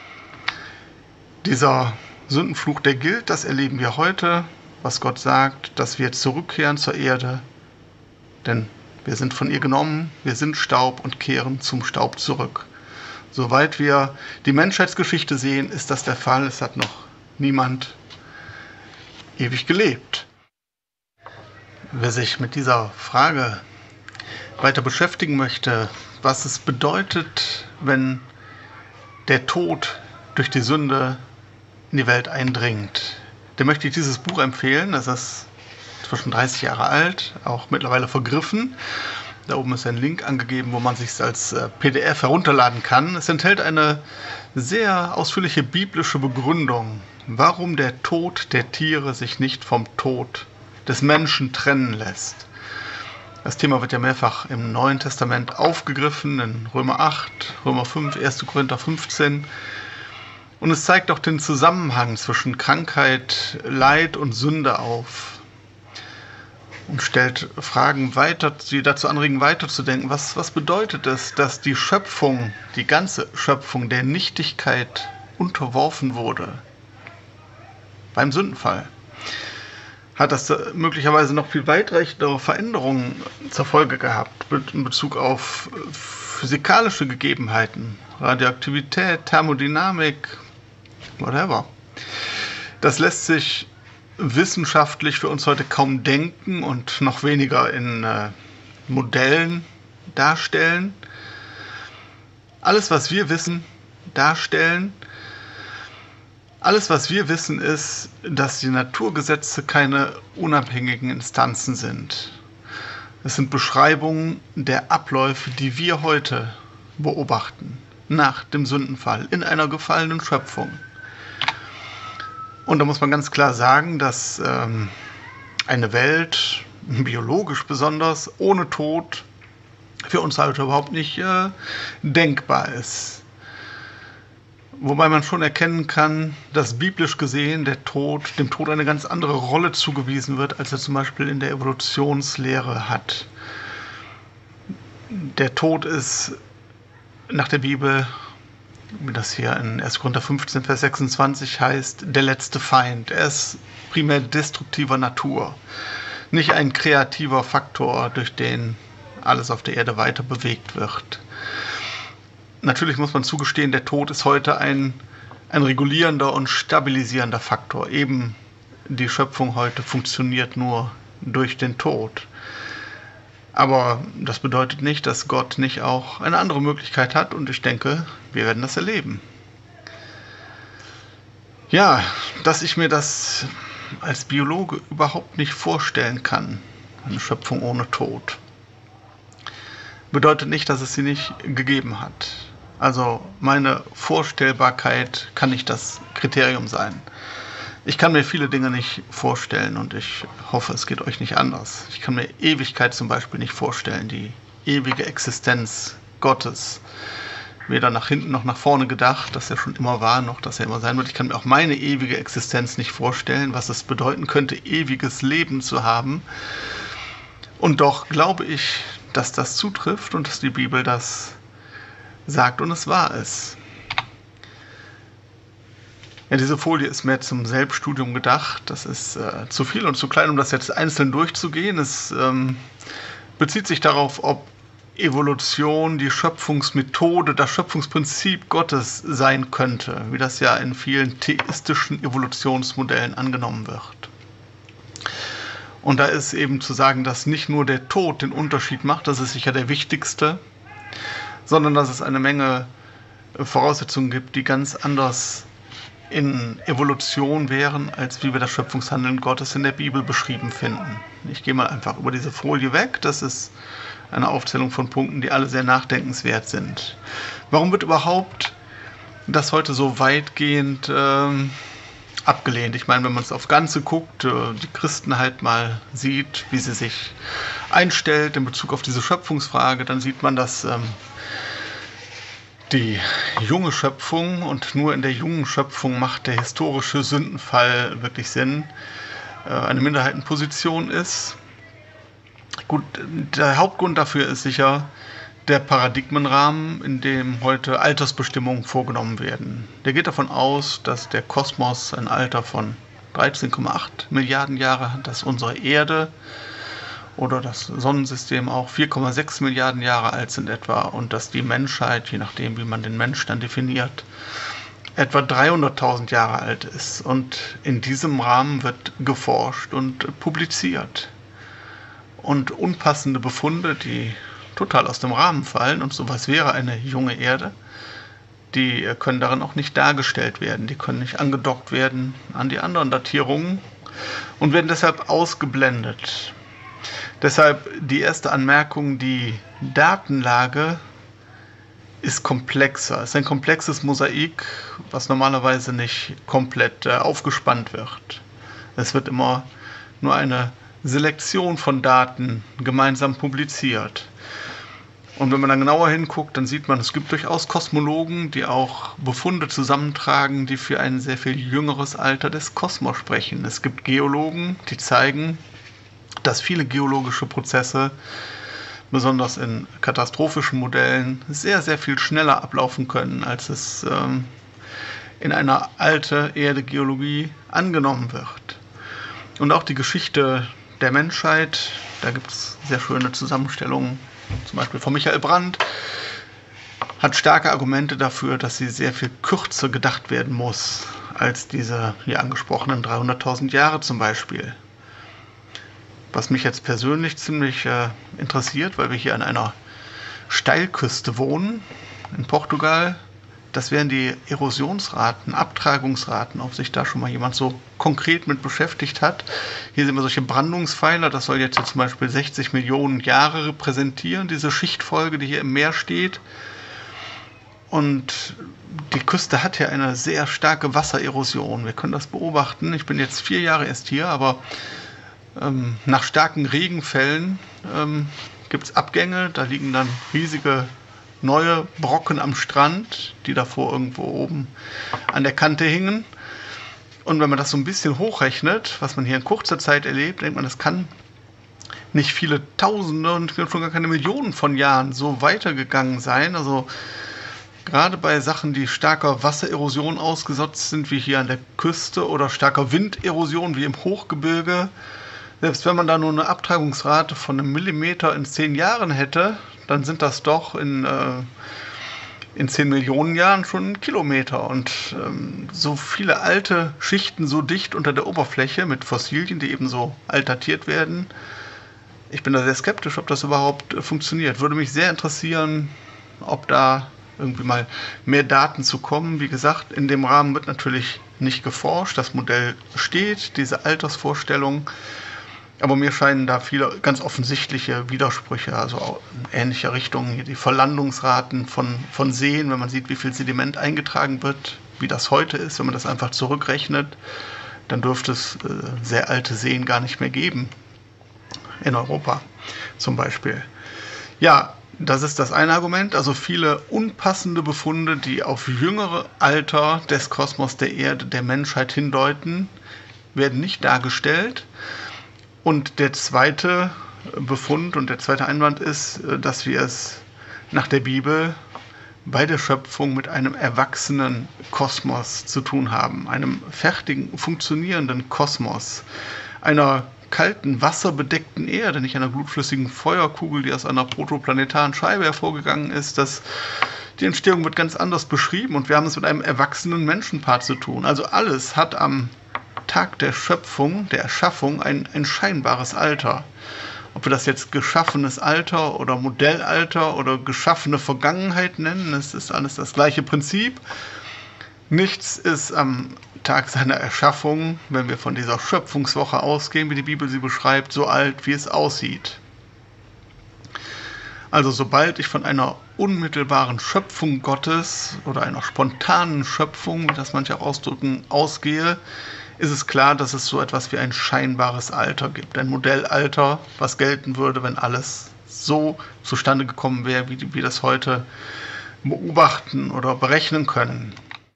Dieser Sündenfluch, der gilt, das erleben wir heute, was Gott sagt, dass wir zurückkehren zur Erde, denn wir sind von ihr genommen, wir sind Staub und kehren zum Staub zurück. Soweit wir die Menschheitsgeschichte sehen, ist das der Fall. Es hat noch niemand ewig gelebt. Wer sich mit dieser Frage weiter beschäftigen möchte, was es bedeutet, wenn der Tod durch die Sünde in die Welt eindringt, dem möchte ich dieses Buch empfehlen. Das ist zwischen 30 Jahre alt, auch mittlerweile vergriffen. Da oben ist ein Link angegeben, wo man sich es als PDF herunterladen kann. Es enthält eine sehr ausführliche biblische Begründung, warum der Tod der Tiere sich nicht vom Tod des Menschen trennen lässt. Das Thema wird ja mehrfach im Neuen Testament aufgegriffen, in Römer 8, Römer 5, 1. Korinther 15. Und es zeigt auch den Zusammenhang zwischen Krankheit, Leid und Sünde auf. Und stellt Fragen weiter, die dazu anregen, weiterzudenken. Was bedeutet es, dass die Schöpfung, die ganze Schöpfung der Nichtigkeit unterworfen wurde? Beim Sündenfall hat das möglicherweise noch viel weitreichendere Veränderungen zur Folge gehabt in Bezug auf physikalische Gegebenheiten, Radioaktivität, Thermodynamik, whatever. Das lässt sich wissenschaftlich für uns heute kaum denken und noch weniger in Modellen darstellen. Alles, was wir wissen, ist, dass die Naturgesetze keine unabhängigen Instanzen sind. Es sind Beschreibungen der Abläufe, die wir heute beobachten, nach dem Sündenfall, in einer gefallenen Schöpfung. Und da muss man ganz klar sagen, dass eine Welt, biologisch besonders, ohne Tod für uns heute überhaupt nicht denkbar ist. Wobei man schon erkennen kann, dass biblisch gesehen dem Tod eine ganz andere Rolle zugewiesen wird, als er zum Beispiel in der Evolutionslehre hat. Der Tod ist nach der Bibel, wie das hier in 1. Korinther 15, Vers 26 heißt, der letzte Feind. Er ist primär destruktiver Natur, nicht ein kreativer Faktor, durch den alles auf der Erde weiter bewegt wird. Natürlich muss man zugestehen, der Tod ist heute ein regulierender und stabilisierender Faktor. Eben die Schöpfung heute funktioniert nur durch den Tod. Aber das bedeutet nicht, dass Gott nicht auch eine andere Möglichkeit hat, und ich denke, wir werden das erleben. Ja, dass ich mir das als Biologe überhaupt nicht vorstellen kann, eine Schöpfung ohne Tod, bedeutet nicht, dass es sie nicht gegeben hat. Also meine Vorstellbarkeit kann nicht das Kriterium sein. Ich kann mir viele Dinge nicht vorstellen und ich hoffe, es geht euch nicht anders. Ich kann mir Ewigkeit zum Beispiel nicht vorstellen, die ewige Existenz Gottes. Weder nach hinten noch nach vorne gedacht, dass er schon immer war, noch dass er immer sein wird. Ich kann mir auch meine ewige Existenz nicht vorstellen, was es bedeuten könnte, ewiges Leben zu haben. Und doch glaube ich, dass das zutrifft und dass die Bibel das sagt und es war es. Ja, diese Folie ist mehr zum Selbststudium gedacht. Das ist zu viel und zu klein, um das jetzt einzeln durchzugehen. Es bezieht sich darauf, ob Evolution die Schöpfungsmethode, das Schöpfungsprinzip Gottes sein könnte, wie das ja in vielen theistischen Evolutionsmodellen angenommen wird. Und da ist eben zu sagen, dass nicht nur der Tod den Unterschied macht, das ist sicher der wichtigste, sondern dass es eine Menge Voraussetzungen gibt, die ganz anders in Evolution wären, als wie wir das Schöpfungshandeln Gottes in der Bibel beschrieben finden. Ich gehe mal einfach über diese Folie weg. Das ist eine Aufzählung von Punkten, die alle sehr nachdenkenswert sind. Warum wird überhaupt das heute so weitgehend abgelehnt? Ich meine, wenn man es auf Ganze guckt, die Christenheit mal sieht, wie sie sich einstellt in Bezug auf diese Schöpfungsfrage, dann sieht man, dass die junge Schöpfung und nur in der jungen Schöpfung macht der historische Sündenfall wirklich Sinn, eine Minderheitenposition ist. Gut, der Hauptgrund dafür ist sicher der Paradigmenrahmen, in dem heute Altersbestimmungen vorgenommen werden. Der geht davon aus, dass der Kosmos ein Alter von 13,8 Milliarden Jahre hat, dass unsere Erde oder das Sonnensystem auch 4,6 Milliarden Jahre alt sind etwa und dass die Menschheit, je nachdem wie man den Mensch dann definiert, etwa 300.000 Jahre alt ist. Und in diesem Rahmen wird geforscht und publiziert. Und unpassende Befunde, die total aus dem Rahmen fallen, und sowas wäre eine junge Erde, die können darin auch nicht dargestellt werden. Die können nicht angedockt werden an die anderen Datierungen und werden deshalb ausgeblendet. Deshalb die erste Anmerkung, die Datenlage ist komplexer. Es ist ein komplexes Mosaik, was normalerweise nicht komplett aufgespannt wird. Es wird immer nur eine Selektion von Daten gemeinsam publiziert. Und wenn man dann genauer hinguckt, dann sieht man, es gibt durchaus Kosmologen, die auch Befunde zusammentragen, die für ein sehr viel jüngeres Alter des Kosmos sprechen. Es gibt Geologen, die zeigen, dass viele geologische Prozesse, besonders in katastrophischen Modellen, sehr, sehr viel schneller ablaufen können, als es in einer alten Erde-Geologie angenommen wird. Und auch die Geschichte der Menschheit, da gibt es sehr schöne Zusammenstellungen, zum Beispiel von Michael Brandt, hat starke Argumente dafür, dass sie sehr viel kürzer gedacht werden muss, als diese hier angesprochenen 300.000 Jahre zum Beispiel. Was mich jetzt persönlich ziemlich interessiert, weil wir hier an einer Steilküste wohnen, in Portugal, das wären die Erosionsraten, Abtragungsraten, ob sich da schon mal jemand so konkret mit beschäftigt hat. Hier sehen wir solche Brandungspfeiler, das soll jetzt hier zum Beispiel 60 Millionen Jahre repräsentieren, diese Schichtfolge, die hier im Meer steht. Und die Küste hat ja eine sehr starke Wassererosion. Wir können das beobachten. Ich bin jetzt 4 Jahre erst hier, aber nach starken Regenfällen gibt es Abgänge, da liegen dann riesige neue Brocken am Strand, die davor irgendwo oben an der Kante hingen. Und wenn man das so ein bisschen hochrechnet, was man hier in kurzer Zeit erlebt, denkt man, das kann nicht viele Tausende und schon gar keine Millionen von Jahren so weitergegangen sein. Also gerade bei Sachen, die starker Wassererosion ausgesetzt sind, wie hier an der Küste, oder starker Winderosion, wie im Hochgebirge, selbst wenn man da nur eine Abtragungsrate von 1 Millimeter in 10 Jahren hätte, dann sind das doch in 10 Millionen Jahren schon 1 Kilometer. Und so viele alte Schichten so dicht unter der Oberfläche mit Fossilien, die eben so alt datiert werden, ich bin da sehr skeptisch, ob das überhaupt funktioniert. Würde mich sehr interessieren, ob da irgendwie mal mehr Daten zu kommen. Wie gesagt, in dem Rahmen wird natürlich nicht geforscht. Das Modell steht, diese Altersvorstellung. Aber mir scheinen da viele ganz offensichtliche Widersprüche, also in ähnlicher Richtung. Hier die Verlandungsraten von Seen, wenn man sieht, wie viel Sediment eingetragen wird, wie das heute ist. Wenn man das einfach zurückrechnet, dann dürfte es sehr alte Seen gar nicht mehr geben. In Europa zum Beispiel. Ja, das ist das eine Argument. Also viele unpassende Befunde, die auf jüngere Alter des Kosmos, der Erde, der Menschheit hindeuten, werden nicht dargestellt. Und der zweite Befund und der zweite Einwand ist, dass wir es nach der Bibel bei der Schöpfung mit einem erwachsenen Kosmos zu tun haben, einem fertigen, funktionierenden Kosmos, einer kalten, wasserbedeckten Erde, nicht einer blutflüssigen Feuerkugel, die aus einer protoplanetaren Scheibe hervorgegangen ist. Die Entstehung wird ganz anders beschrieben und wir haben es mit einem erwachsenen Menschenpaar zu tun. Also alles hat am Tag der Schöpfung, der Erschaffung, ein scheinbares Alter. Ob wir das jetzt geschaffenes Alter oder Modellalter oder geschaffene Vergangenheit nennen, es ist alles das gleiche Prinzip. Nichts ist am Tag seiner Erschaffung, wenn wir von dieser Schöpfungswoche ausgehen, wie die Bibel sie beschreibt, so alt, wie es aussieht. Also sobald ich von einer unmittelbaren Schöpfung Gottes oder einer spontanen Schöpfung, wie das manche auch ausdrücken, ausgehe, ist es klar, dass es so etwas wie ein scheinbares Alter gibt. Ein Modellalter, was gelten würde, wenn alles so zustande gekommen wäre, wie wir das heute beobachten oder berechnen können.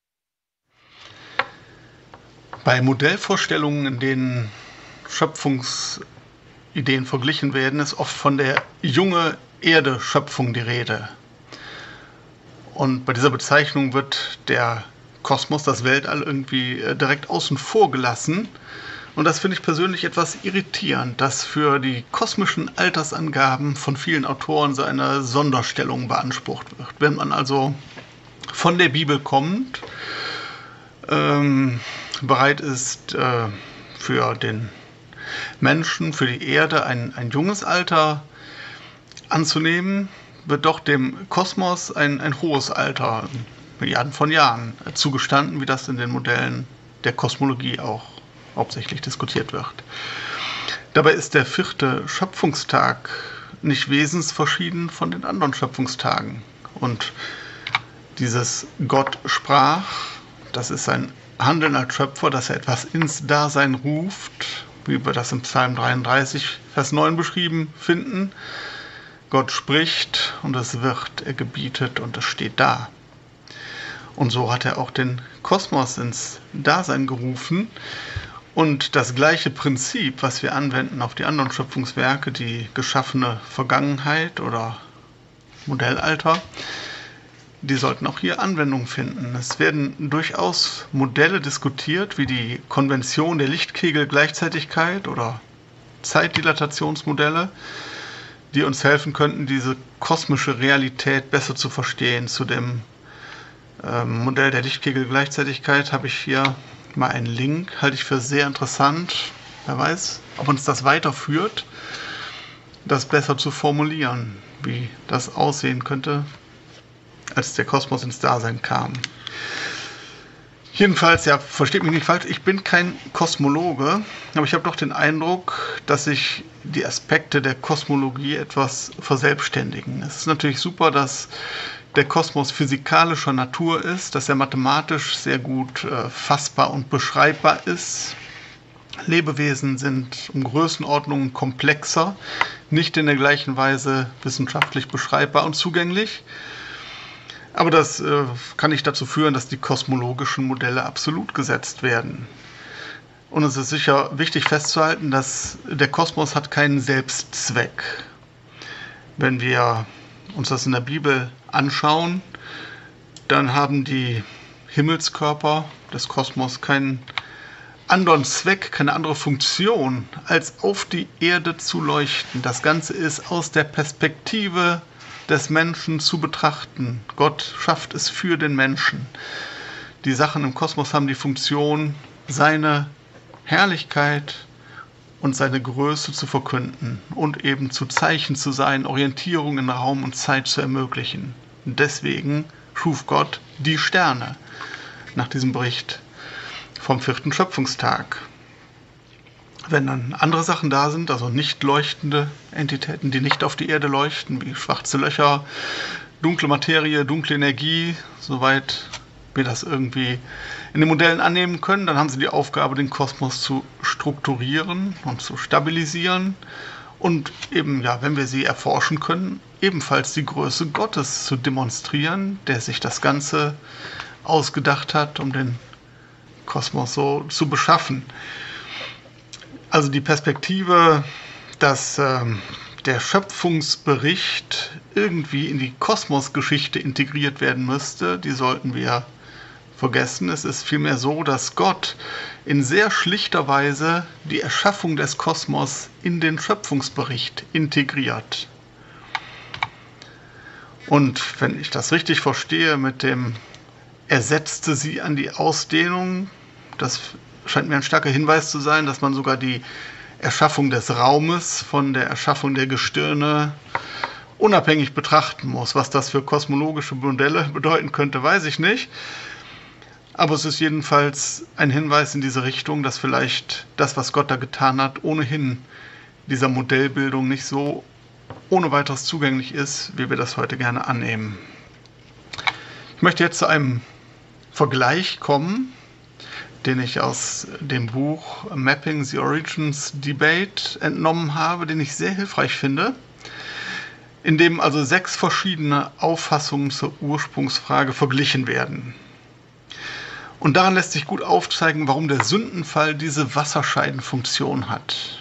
Bei Modellvorstellungen, in denen Schöpfungsideen verglichen werden, ist oft von der junge Erde-Schöpfung die Rede. Und bei dieser Bezeichnung wird der Kosmos, das Weltall, irgendwie direkt außen vor gelassen. Und das finde ich persönlich etwas irritierend, dass für die kosmischen Altersangaben von vielen Autoren so eine Sonderstellung beansprucht wird. Wenn man also von der Bibel kommt, bereit ist, für den Menschen, für die Erde ein junges Alter anzunehmen, wird doch dem Kosmos ein hohes Alter, Milliarden von Jahren, zugestanden, wie das in den Modellen der Kosmologie auch hauptsächlich diskutiert wird. Dabei ist der 4. Schöpfungstag nicht wesensverschieden von den anderen Schöpfungstagen. Und dieses Gott sprach, das ist ein Handeln als Schöpfer, dass er etwas ins Dasein ruft, wie wir das im Psalm 33, Vers 9 beschrieben finden. Gott spricht und es wird, er gebietet und es steht da. Und so hat er auch den Kosmos ins Dasein gerufen. Und das gleiche Prinzip, was wir anwenden auf die anderen Schöpfungswerke, die geschaffene Vergangenheit oder Modellalter, die sollten auch hier Anwendung finden. Es werden durchaus Modelle diskutiert, wie die Konvention der Lichtkegelgleichzeitigkeit oder Zeitdilatationsmodelle, die uns helfen könnten, diese kosmische Realität besser zu verstehen. Zu dem Modell der Lichtkegelgleichzeitigkeit habe ich hier mal einen Link, halte ich für sehr interessant. Wer weiß, ob uns das weiterführt, das besser zu formulieren, wie das aussehen könnte, als der Kosmos ins Dasein kam. Jedenfalls, ja, versteht mich nicht falsch, ich bin kein Kosmologe, aber ich habe doch den Eindruck, dass sich die Aspekte der Kosmologie etwas verselbstständigen. Es ist natürlich super, dass der Kosmos physikalischer Natur ist, dass er mathematisch sehr gut fassbar und beschreibbar ist. Lebewesen sind um Größenordnungen komplexer, nicht in der gleichen Weise wissenschaftlich beschreibbar und zugänglich. Aber das kann nicht dazu führen, dass die kosmologischen Modelle absolut gesetzt werden. Und es ist sicher wichtig festzuhalten, dass der Kosmos hat keinen Selbstzweck. Wenn wir uns das in der Bibel anschauen, dann haben die Himmelskörper des Kosmos keinen anderen Zweck, keine andere Funktion, als auf die Erde zu leuchten. Das Ganze ist aus der Perspektive des Menschen zu betrachten. Gott schafft es für den Menschen. Die Sachen im Kosmos haben die Funktion, seine Herrlichkeit und seine Größe zu verkünden und eben zu Zeichen zu sein, Orientierung in Raum und Zeit zu ermöglichen. Und deswegen schuf Gott die Sterne nach diesem Bericht vom 4. Schöpfungstag. Wenn dann andere Sachen da sind, also nicht leuchtende Entitäten, die nicht auf die Erde leuchten, wie schwarze Löcher, dunkle Materie, dunkle Energie, soweit wir das irgendwie in den Modellen annehmen können, dann haben sie die Aufgabe, den Kosmos zu strukturieren und zu stabilisieren und eben, ja, wenn wir sie erforschen können, ebenfalls die Größe Gottes zu demonstrieren, der sich das Ganze ausgedacht hat, um den Kosmos so zu beschaffen. Also die Perspektive, dass der Schöpfungsbericht irgendwie in die Kosmosgeschichte integriert werden müsste, die sollten wir vergessen. Es ist vielmehr so, dass Gott in sehr schlichter Weise die Erschaffung des Kosmos in den Schöpfungsbericht integriert. Und wenn ich das richtig verstehe mit dem er setzte sie an die Ausdehnung, das scheint mir ein starker Hinweis zu sein, dass man sogar die Erschaffung des Raumes von der Erschaffung der Gestirne unabhängig betrachten muss. Was das für kosmologische Modelle bedeuten könnte, weiß ich nicht. Aber es ist jedenfalls ein Hinweis in diese Richtung, dass vielleicht das, was Gott da getan hat, ohnehin dieser Modellbildung nicht so ohne weiteres zugänglich ist, wie wir das heute gerne annehmen. Ich möchte jetzt zu einem Vergleich kommen, den ich aus dem Buch Mapping the Origins Debate entnommen habe, den ich sehr hilfreich finde, in dem also 6 verschiedene Auffassungen zur Ursprungsfrage verglichen werden. Und daran lässt sich gut aufzeigen, warum der Sündenfall diese Wasserscheidenfunktion hat.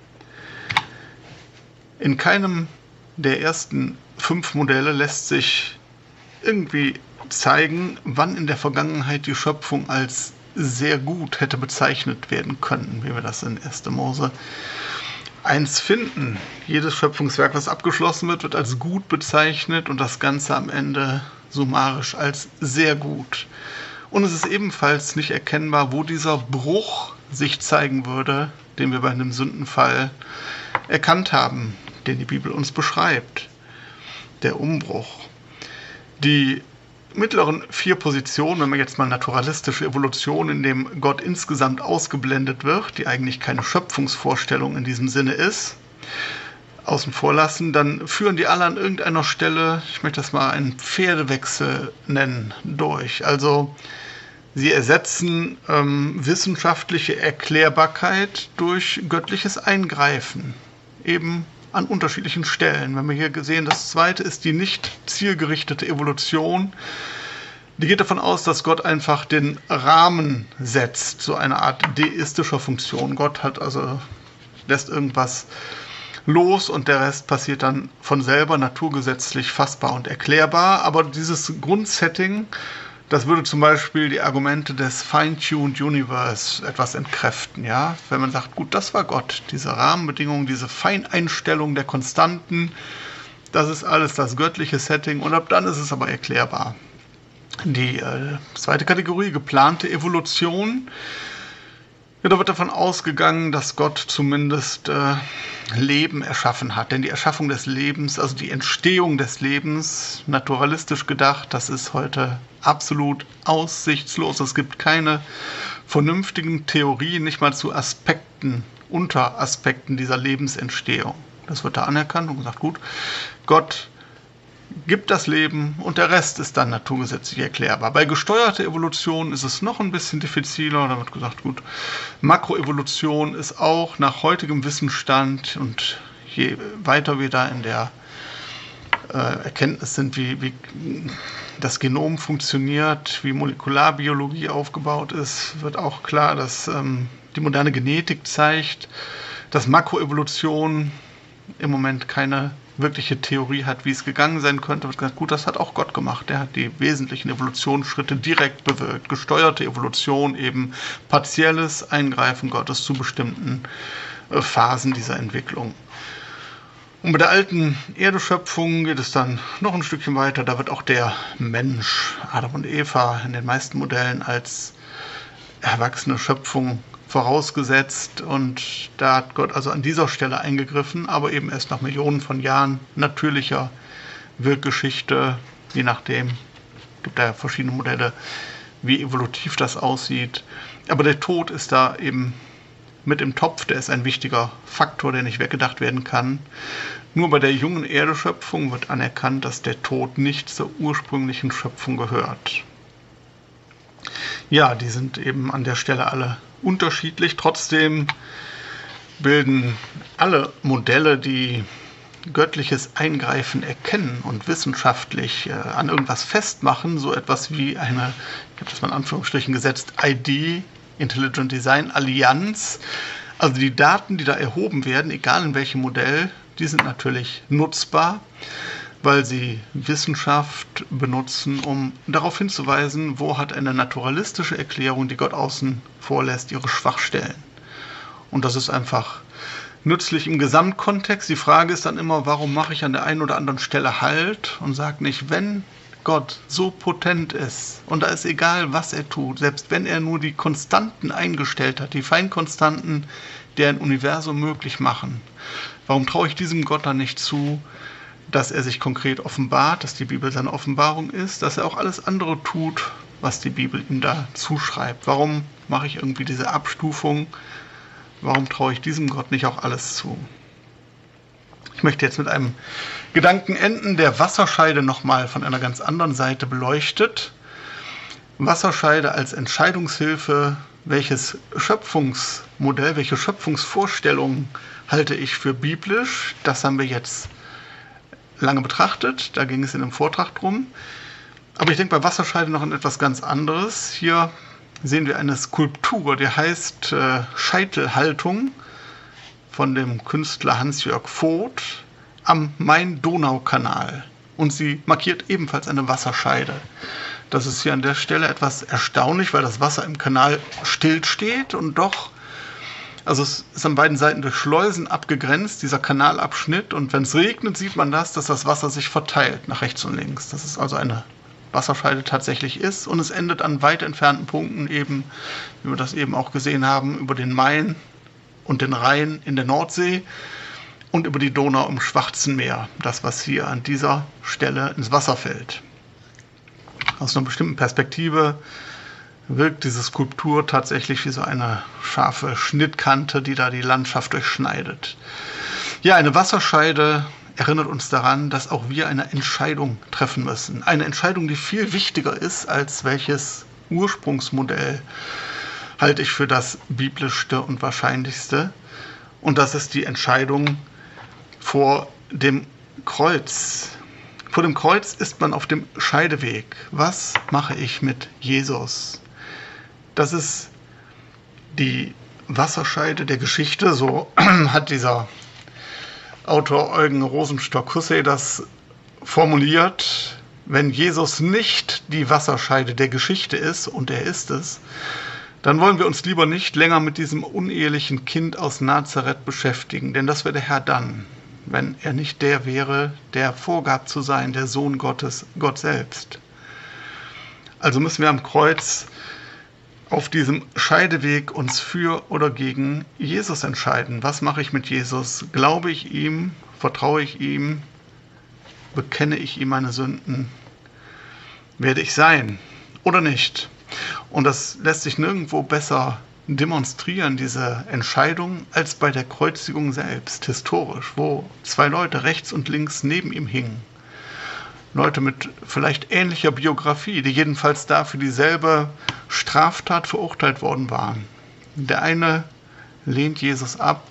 In keinem der ersten 5 Modelle lässt sich irgendwie zeigen, wann in der Vergangenheit die Schöpfung als sehr gut hätte bezeichnet werden können, wie wir das in 1. Mose 1 finden. Jedes Schöpfungswerk, was abgeschlossen wird, wird als gut bezeichnet und das Ganze am Ende summarisch als sehr gut. Und es ist ebenfalls nicht erkennbar, wo dieser Bruch sich zeigen würde, den wir bei einem Sündenfall erkannt haben, den die Bibel uns beschreibt. Der Umbruch. Die mittleren 4 Positionen, wenn wir jetzt mal naturalistische Evolution, in dem Gott insgesamt ausgeblendet wird, die eigentlich keine Schöpfungsvorstellung in diesem Sinne ist, außen vor lassen, dann führen die alle an irgendeiner Stelle, ich möchte das mal einen Pferdewechsel nennen, durch. Also sie ersetzen wissenschaftliche Erklärbarkeit durch göttliches Eingreifen, eben an unterschiedlichen Stellen. Wenn wir hier sehen, das zweite ist die nicht zielgerichtete Evolution. Die geht davon aus, dass Gott einfach den Rahmen setzt, so eine Art deistischer Funktion. Gott hat also, lässt irgendwas los und der Rest passiert dann von selber, naturgesetzlich fassbar und erklärbar. Aber dieses Grundsetting, das würde zum Beispiel die Argumente des Fine-Tuned Universe etwas entkräften. Ja? Wenn man sagt, gut, das war Gott, diese Rahmenbedingungen, diese Feineinstellung der Konstanten, das ist alles das göttliche Setting und ab dann ist es aber erklärbar. Die zweite Kategorie, geplante Evolution. Ja, da wird davon ausgegangen, dass Gott zumindest Leben erschaffen hat. Denn die Erschaffung des Lebens, also die Entstehung des Lebens, naturalistisch gedacht, das ist heute absolut aussichtslos. Es gibt keine vernünftigen Theorien, nicht mal zu Aspekten, Unteraspekten dieser Lebensentstehung. Das wird da anerkannt und gesagt, gut, Gott gibt das Leben und der Rest ist dann naturgesetzlich erklärbar. Bei gesteuerter Evolution ist es noch ein bisschen diffiziler. Da wird gesagt, gut, Makroevolution ist auch nach heutigem Wissensstand und je weiter wir da in der Erkenntnis sind, wie das Genom funktioniert, wie Molekularbiologie aufgebaut ist, wird auch klar, dass die moderne Genetik zeigt, dass Makroevolution im Moment keine wirkliche Theorie hat, wie es gegangen sein könnte. Wird gesagt, gut, das hat auch Gott gemacht. Der hat die wesentlichen Evolutionsschritte direkt bewirkt. Gesteuerte Evolution, eben partielles Eingreifen Gottes zu bestimmten Phasen dieser Entwicklung. Und bei der alten Erdeschöpfung geht es dann noch ein Stückchen weiter. Da wird auch der Mensch, Adam und Eva, in den meisten Modellen als erwachsene Schöpfung vorausgesetzt und da hat Gott also an dieser Stelle eingegriffen, aber eben erst nach Millionen von Jahren natürlicher Wirkgeschichte, je nachdem, gibt da ja verschiedene Modelle, wie evolutiv das aussieht. Aber der Tod ist da eben mit im Topf, der ist ein wichtiger Faktor, der nicht weggedacht werden kann. Nur bei der jungen Erdeschöpfung wird anerkannt, dass der Tod nicht zur ursprünglichen Schöpfung gehört. Ja, die sind eben an der Stelle alle unterschiedlich. Trotzdem bilden alle Modelle, die göttliches Eingreifen erkennen und wissenschaftlich an irgendwas festmachen, so etwas wie eine, ich habe das mal in Anführungsstrichen gesetzt, ID, Intelligent Design Allianz. Also die Daten, die da erhoben werden, egal in welchem Modell, die sind natürlich nutzbar, weil sie Wissenschaft benutzen, um darauf hinzuweisen, wo hat eine naturalistische Erklärung, die Gott außen vorlässt, ihre Schwachstellen. Und das ist einfach nützlich im Gesamtkontext. Die Frage ist dann immer, warum mache ich an der einen oder anderen Stelle Halt und sage nicht, wenn Gott so potent ist und da ist egal, was er tut, selbst wenn er nur die Konstanten eingestellt hat, die Feinkonstanten, die ein Universum möglich machen, warum traue ich diesem Gott dann nicht zu, dass er sich konkret offenbart, dass die Bibel seine Offenbarung ist, dass er auch alles andere tut, was die Bibel ihm da zuschreibt? Warum mache ich irgendwie diese Abstufung? Warum traue ich diesem Gott nicht auch alles zu? Ich möchte jetzt mit einem Gedanken enden, der Wasserscheide nochmal von einer ganz anderen Seite beleuchtet. Wasserscheide als Entscheidungshilfe, welches Schöpfungsmodell, welche Schöpfungsvorstellung halte ich für biblisch? Das haben wir jetzt lange betrachtet, da ging es in dem Vortrag drum. Aber ich denke bei Wasserscheide noch an etwas ganz anderes. Hier sehen wir eine Skulptur, die heißt Scheitelhaltung von dem Künstler Hans-Jörg Voth am Main-Donau-Kanal. Und sie markiert ebenfalls eine Wasserscheide. Das ist hier an der Stelle etwas erstaunlich, weil das Wasser im Kanal stillsteht und doch, also es ist an beiden Seiten durch Schleusen abgegrenzt, dieser Kanalabschnitt. Und wenn es regnet, sieht man dass das Wasser sich verteilt nach rechts und links. Das ist also eine Wasserscheide tatsächlich ist. Und es endet an weit entfernten Punkten eben, wie wir das eben auch gesehen haben, über den Main und den Rhein in der Nordsee und über die Donau im Schwarzen Meer. Das, was hier an dieser Stelle ins Wasser fällt. Aus einer bestimmten Perspektive wirkt diese Skulptur tatsächlich wie so eine scharfe Schnittkante, die da die Landschaft durchschneidet. Ja, eine Wasserscheide erinnert uns daran, dass auch wir eine Entscheidung treffen müssen. Eine Entscheidung, die viel wichtiger ist, als welches Ursprungsmodell halte ich für das biblischste und wahrscheinlichste. Und das ist die Entscheidung vor dem Kreuz. Vor dem Kreuz ist man auf dem Scheideweg. Was mache ich mit Jesus? Das ist die Wasserscheide der Geschichte, so hat dieser Autor Eugen Rosenstock-Huessy das formuliert. Wenn Jesus nicht die Wasserscheide der Geschichte ist, und er ist es, dann wollen wir uns lieber nicht länger mit diesem unehelichen Kind aus Nazareth beschäftigen, denn das wäre der Herr dann, wenn er nicht der wäre, der vorgab zu sein, der Sohn Gottes, Gott selbst. Also müssen wir am Kreuz auf diesem Scheideweg uns für oder gegen Jesus entscheiden. Was mache ich mit Jesus? Glaube ich ihm? Vertraue ich ihm? Bekenne ich ihm meine Sünden? Werde ich sein oder nicht? Und das lässt sich nirgendwo besser demonstrieren, diese Entscheidung, als bei der Kreuzigung selbst, historisch, wo zwei Leute rechts und links neben ihm hingen. Leute mit vielleicht ähnlicher Biografie, die jedenfalls da für dieselbe Straftat verurteilt worden waren. Der eine lehnt Jesus ab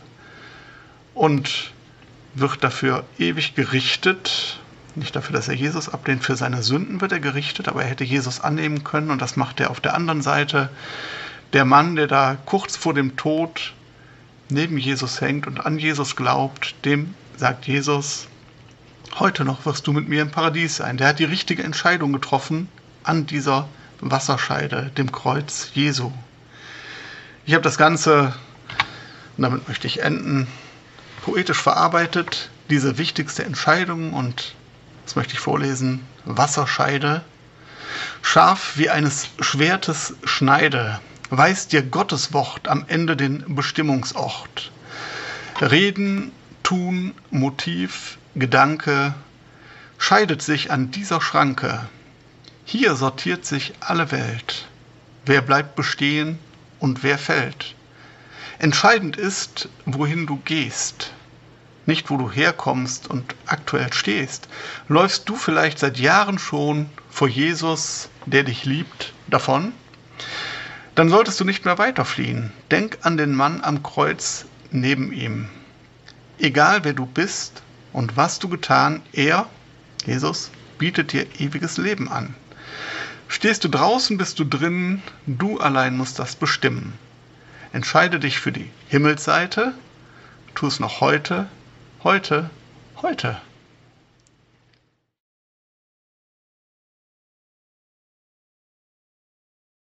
und wird dafür ewig gerichtet. Nicht dafür, dass er Jesus ablehnt, für seine Sünden wird er gerichtet, aber er hätte Jesus annehmen können und das macht er auf der anderen Seite. Der Mann, der da kurz vor dem Tod neben Jesus hängt und an Jesus glaubt, dem sagt Jesus: Heute noch wirst du mit mir im Paradies sein. Der hat die richtige Entscheidung getroffen an dieser Wasserscheide, dem Kreuz Jesu. Ich habe das Ganze, und damit möchte ich enden, poetisch verarbeitet, diese wichtigste Entscheidung, und das möchte ich vorlesen: Wasserscheide, scharf wie eines Schwertes Schneide, weist dir Gottes Wort am Ende den Bestimmungsort. Reden, Tun, Motiv, Gedanke scheidet sich an dieser Schranke. Hier sortiert sich alle Welt. Wer bleibt bestehen und wer fällt? Entscheidend ist, wohin du gehst, nicht wo du herkommst und aktuell stehst. Läufst du vielleicht seit Jahren schon vor Jesus, der dich liebt, davon? Dann solltest du nicht mehr weiterfliehen. Denk an den Mann am Kreuz neben ihm. Egal wer du bist und was du getan, er, Jesus, bietet dir ewiges Leben an. Stehst du draußen, bist du drin, du allein musst das bestimmen. Entscheide dich für die Himmelsseite, tu es noch heute. heute, heute.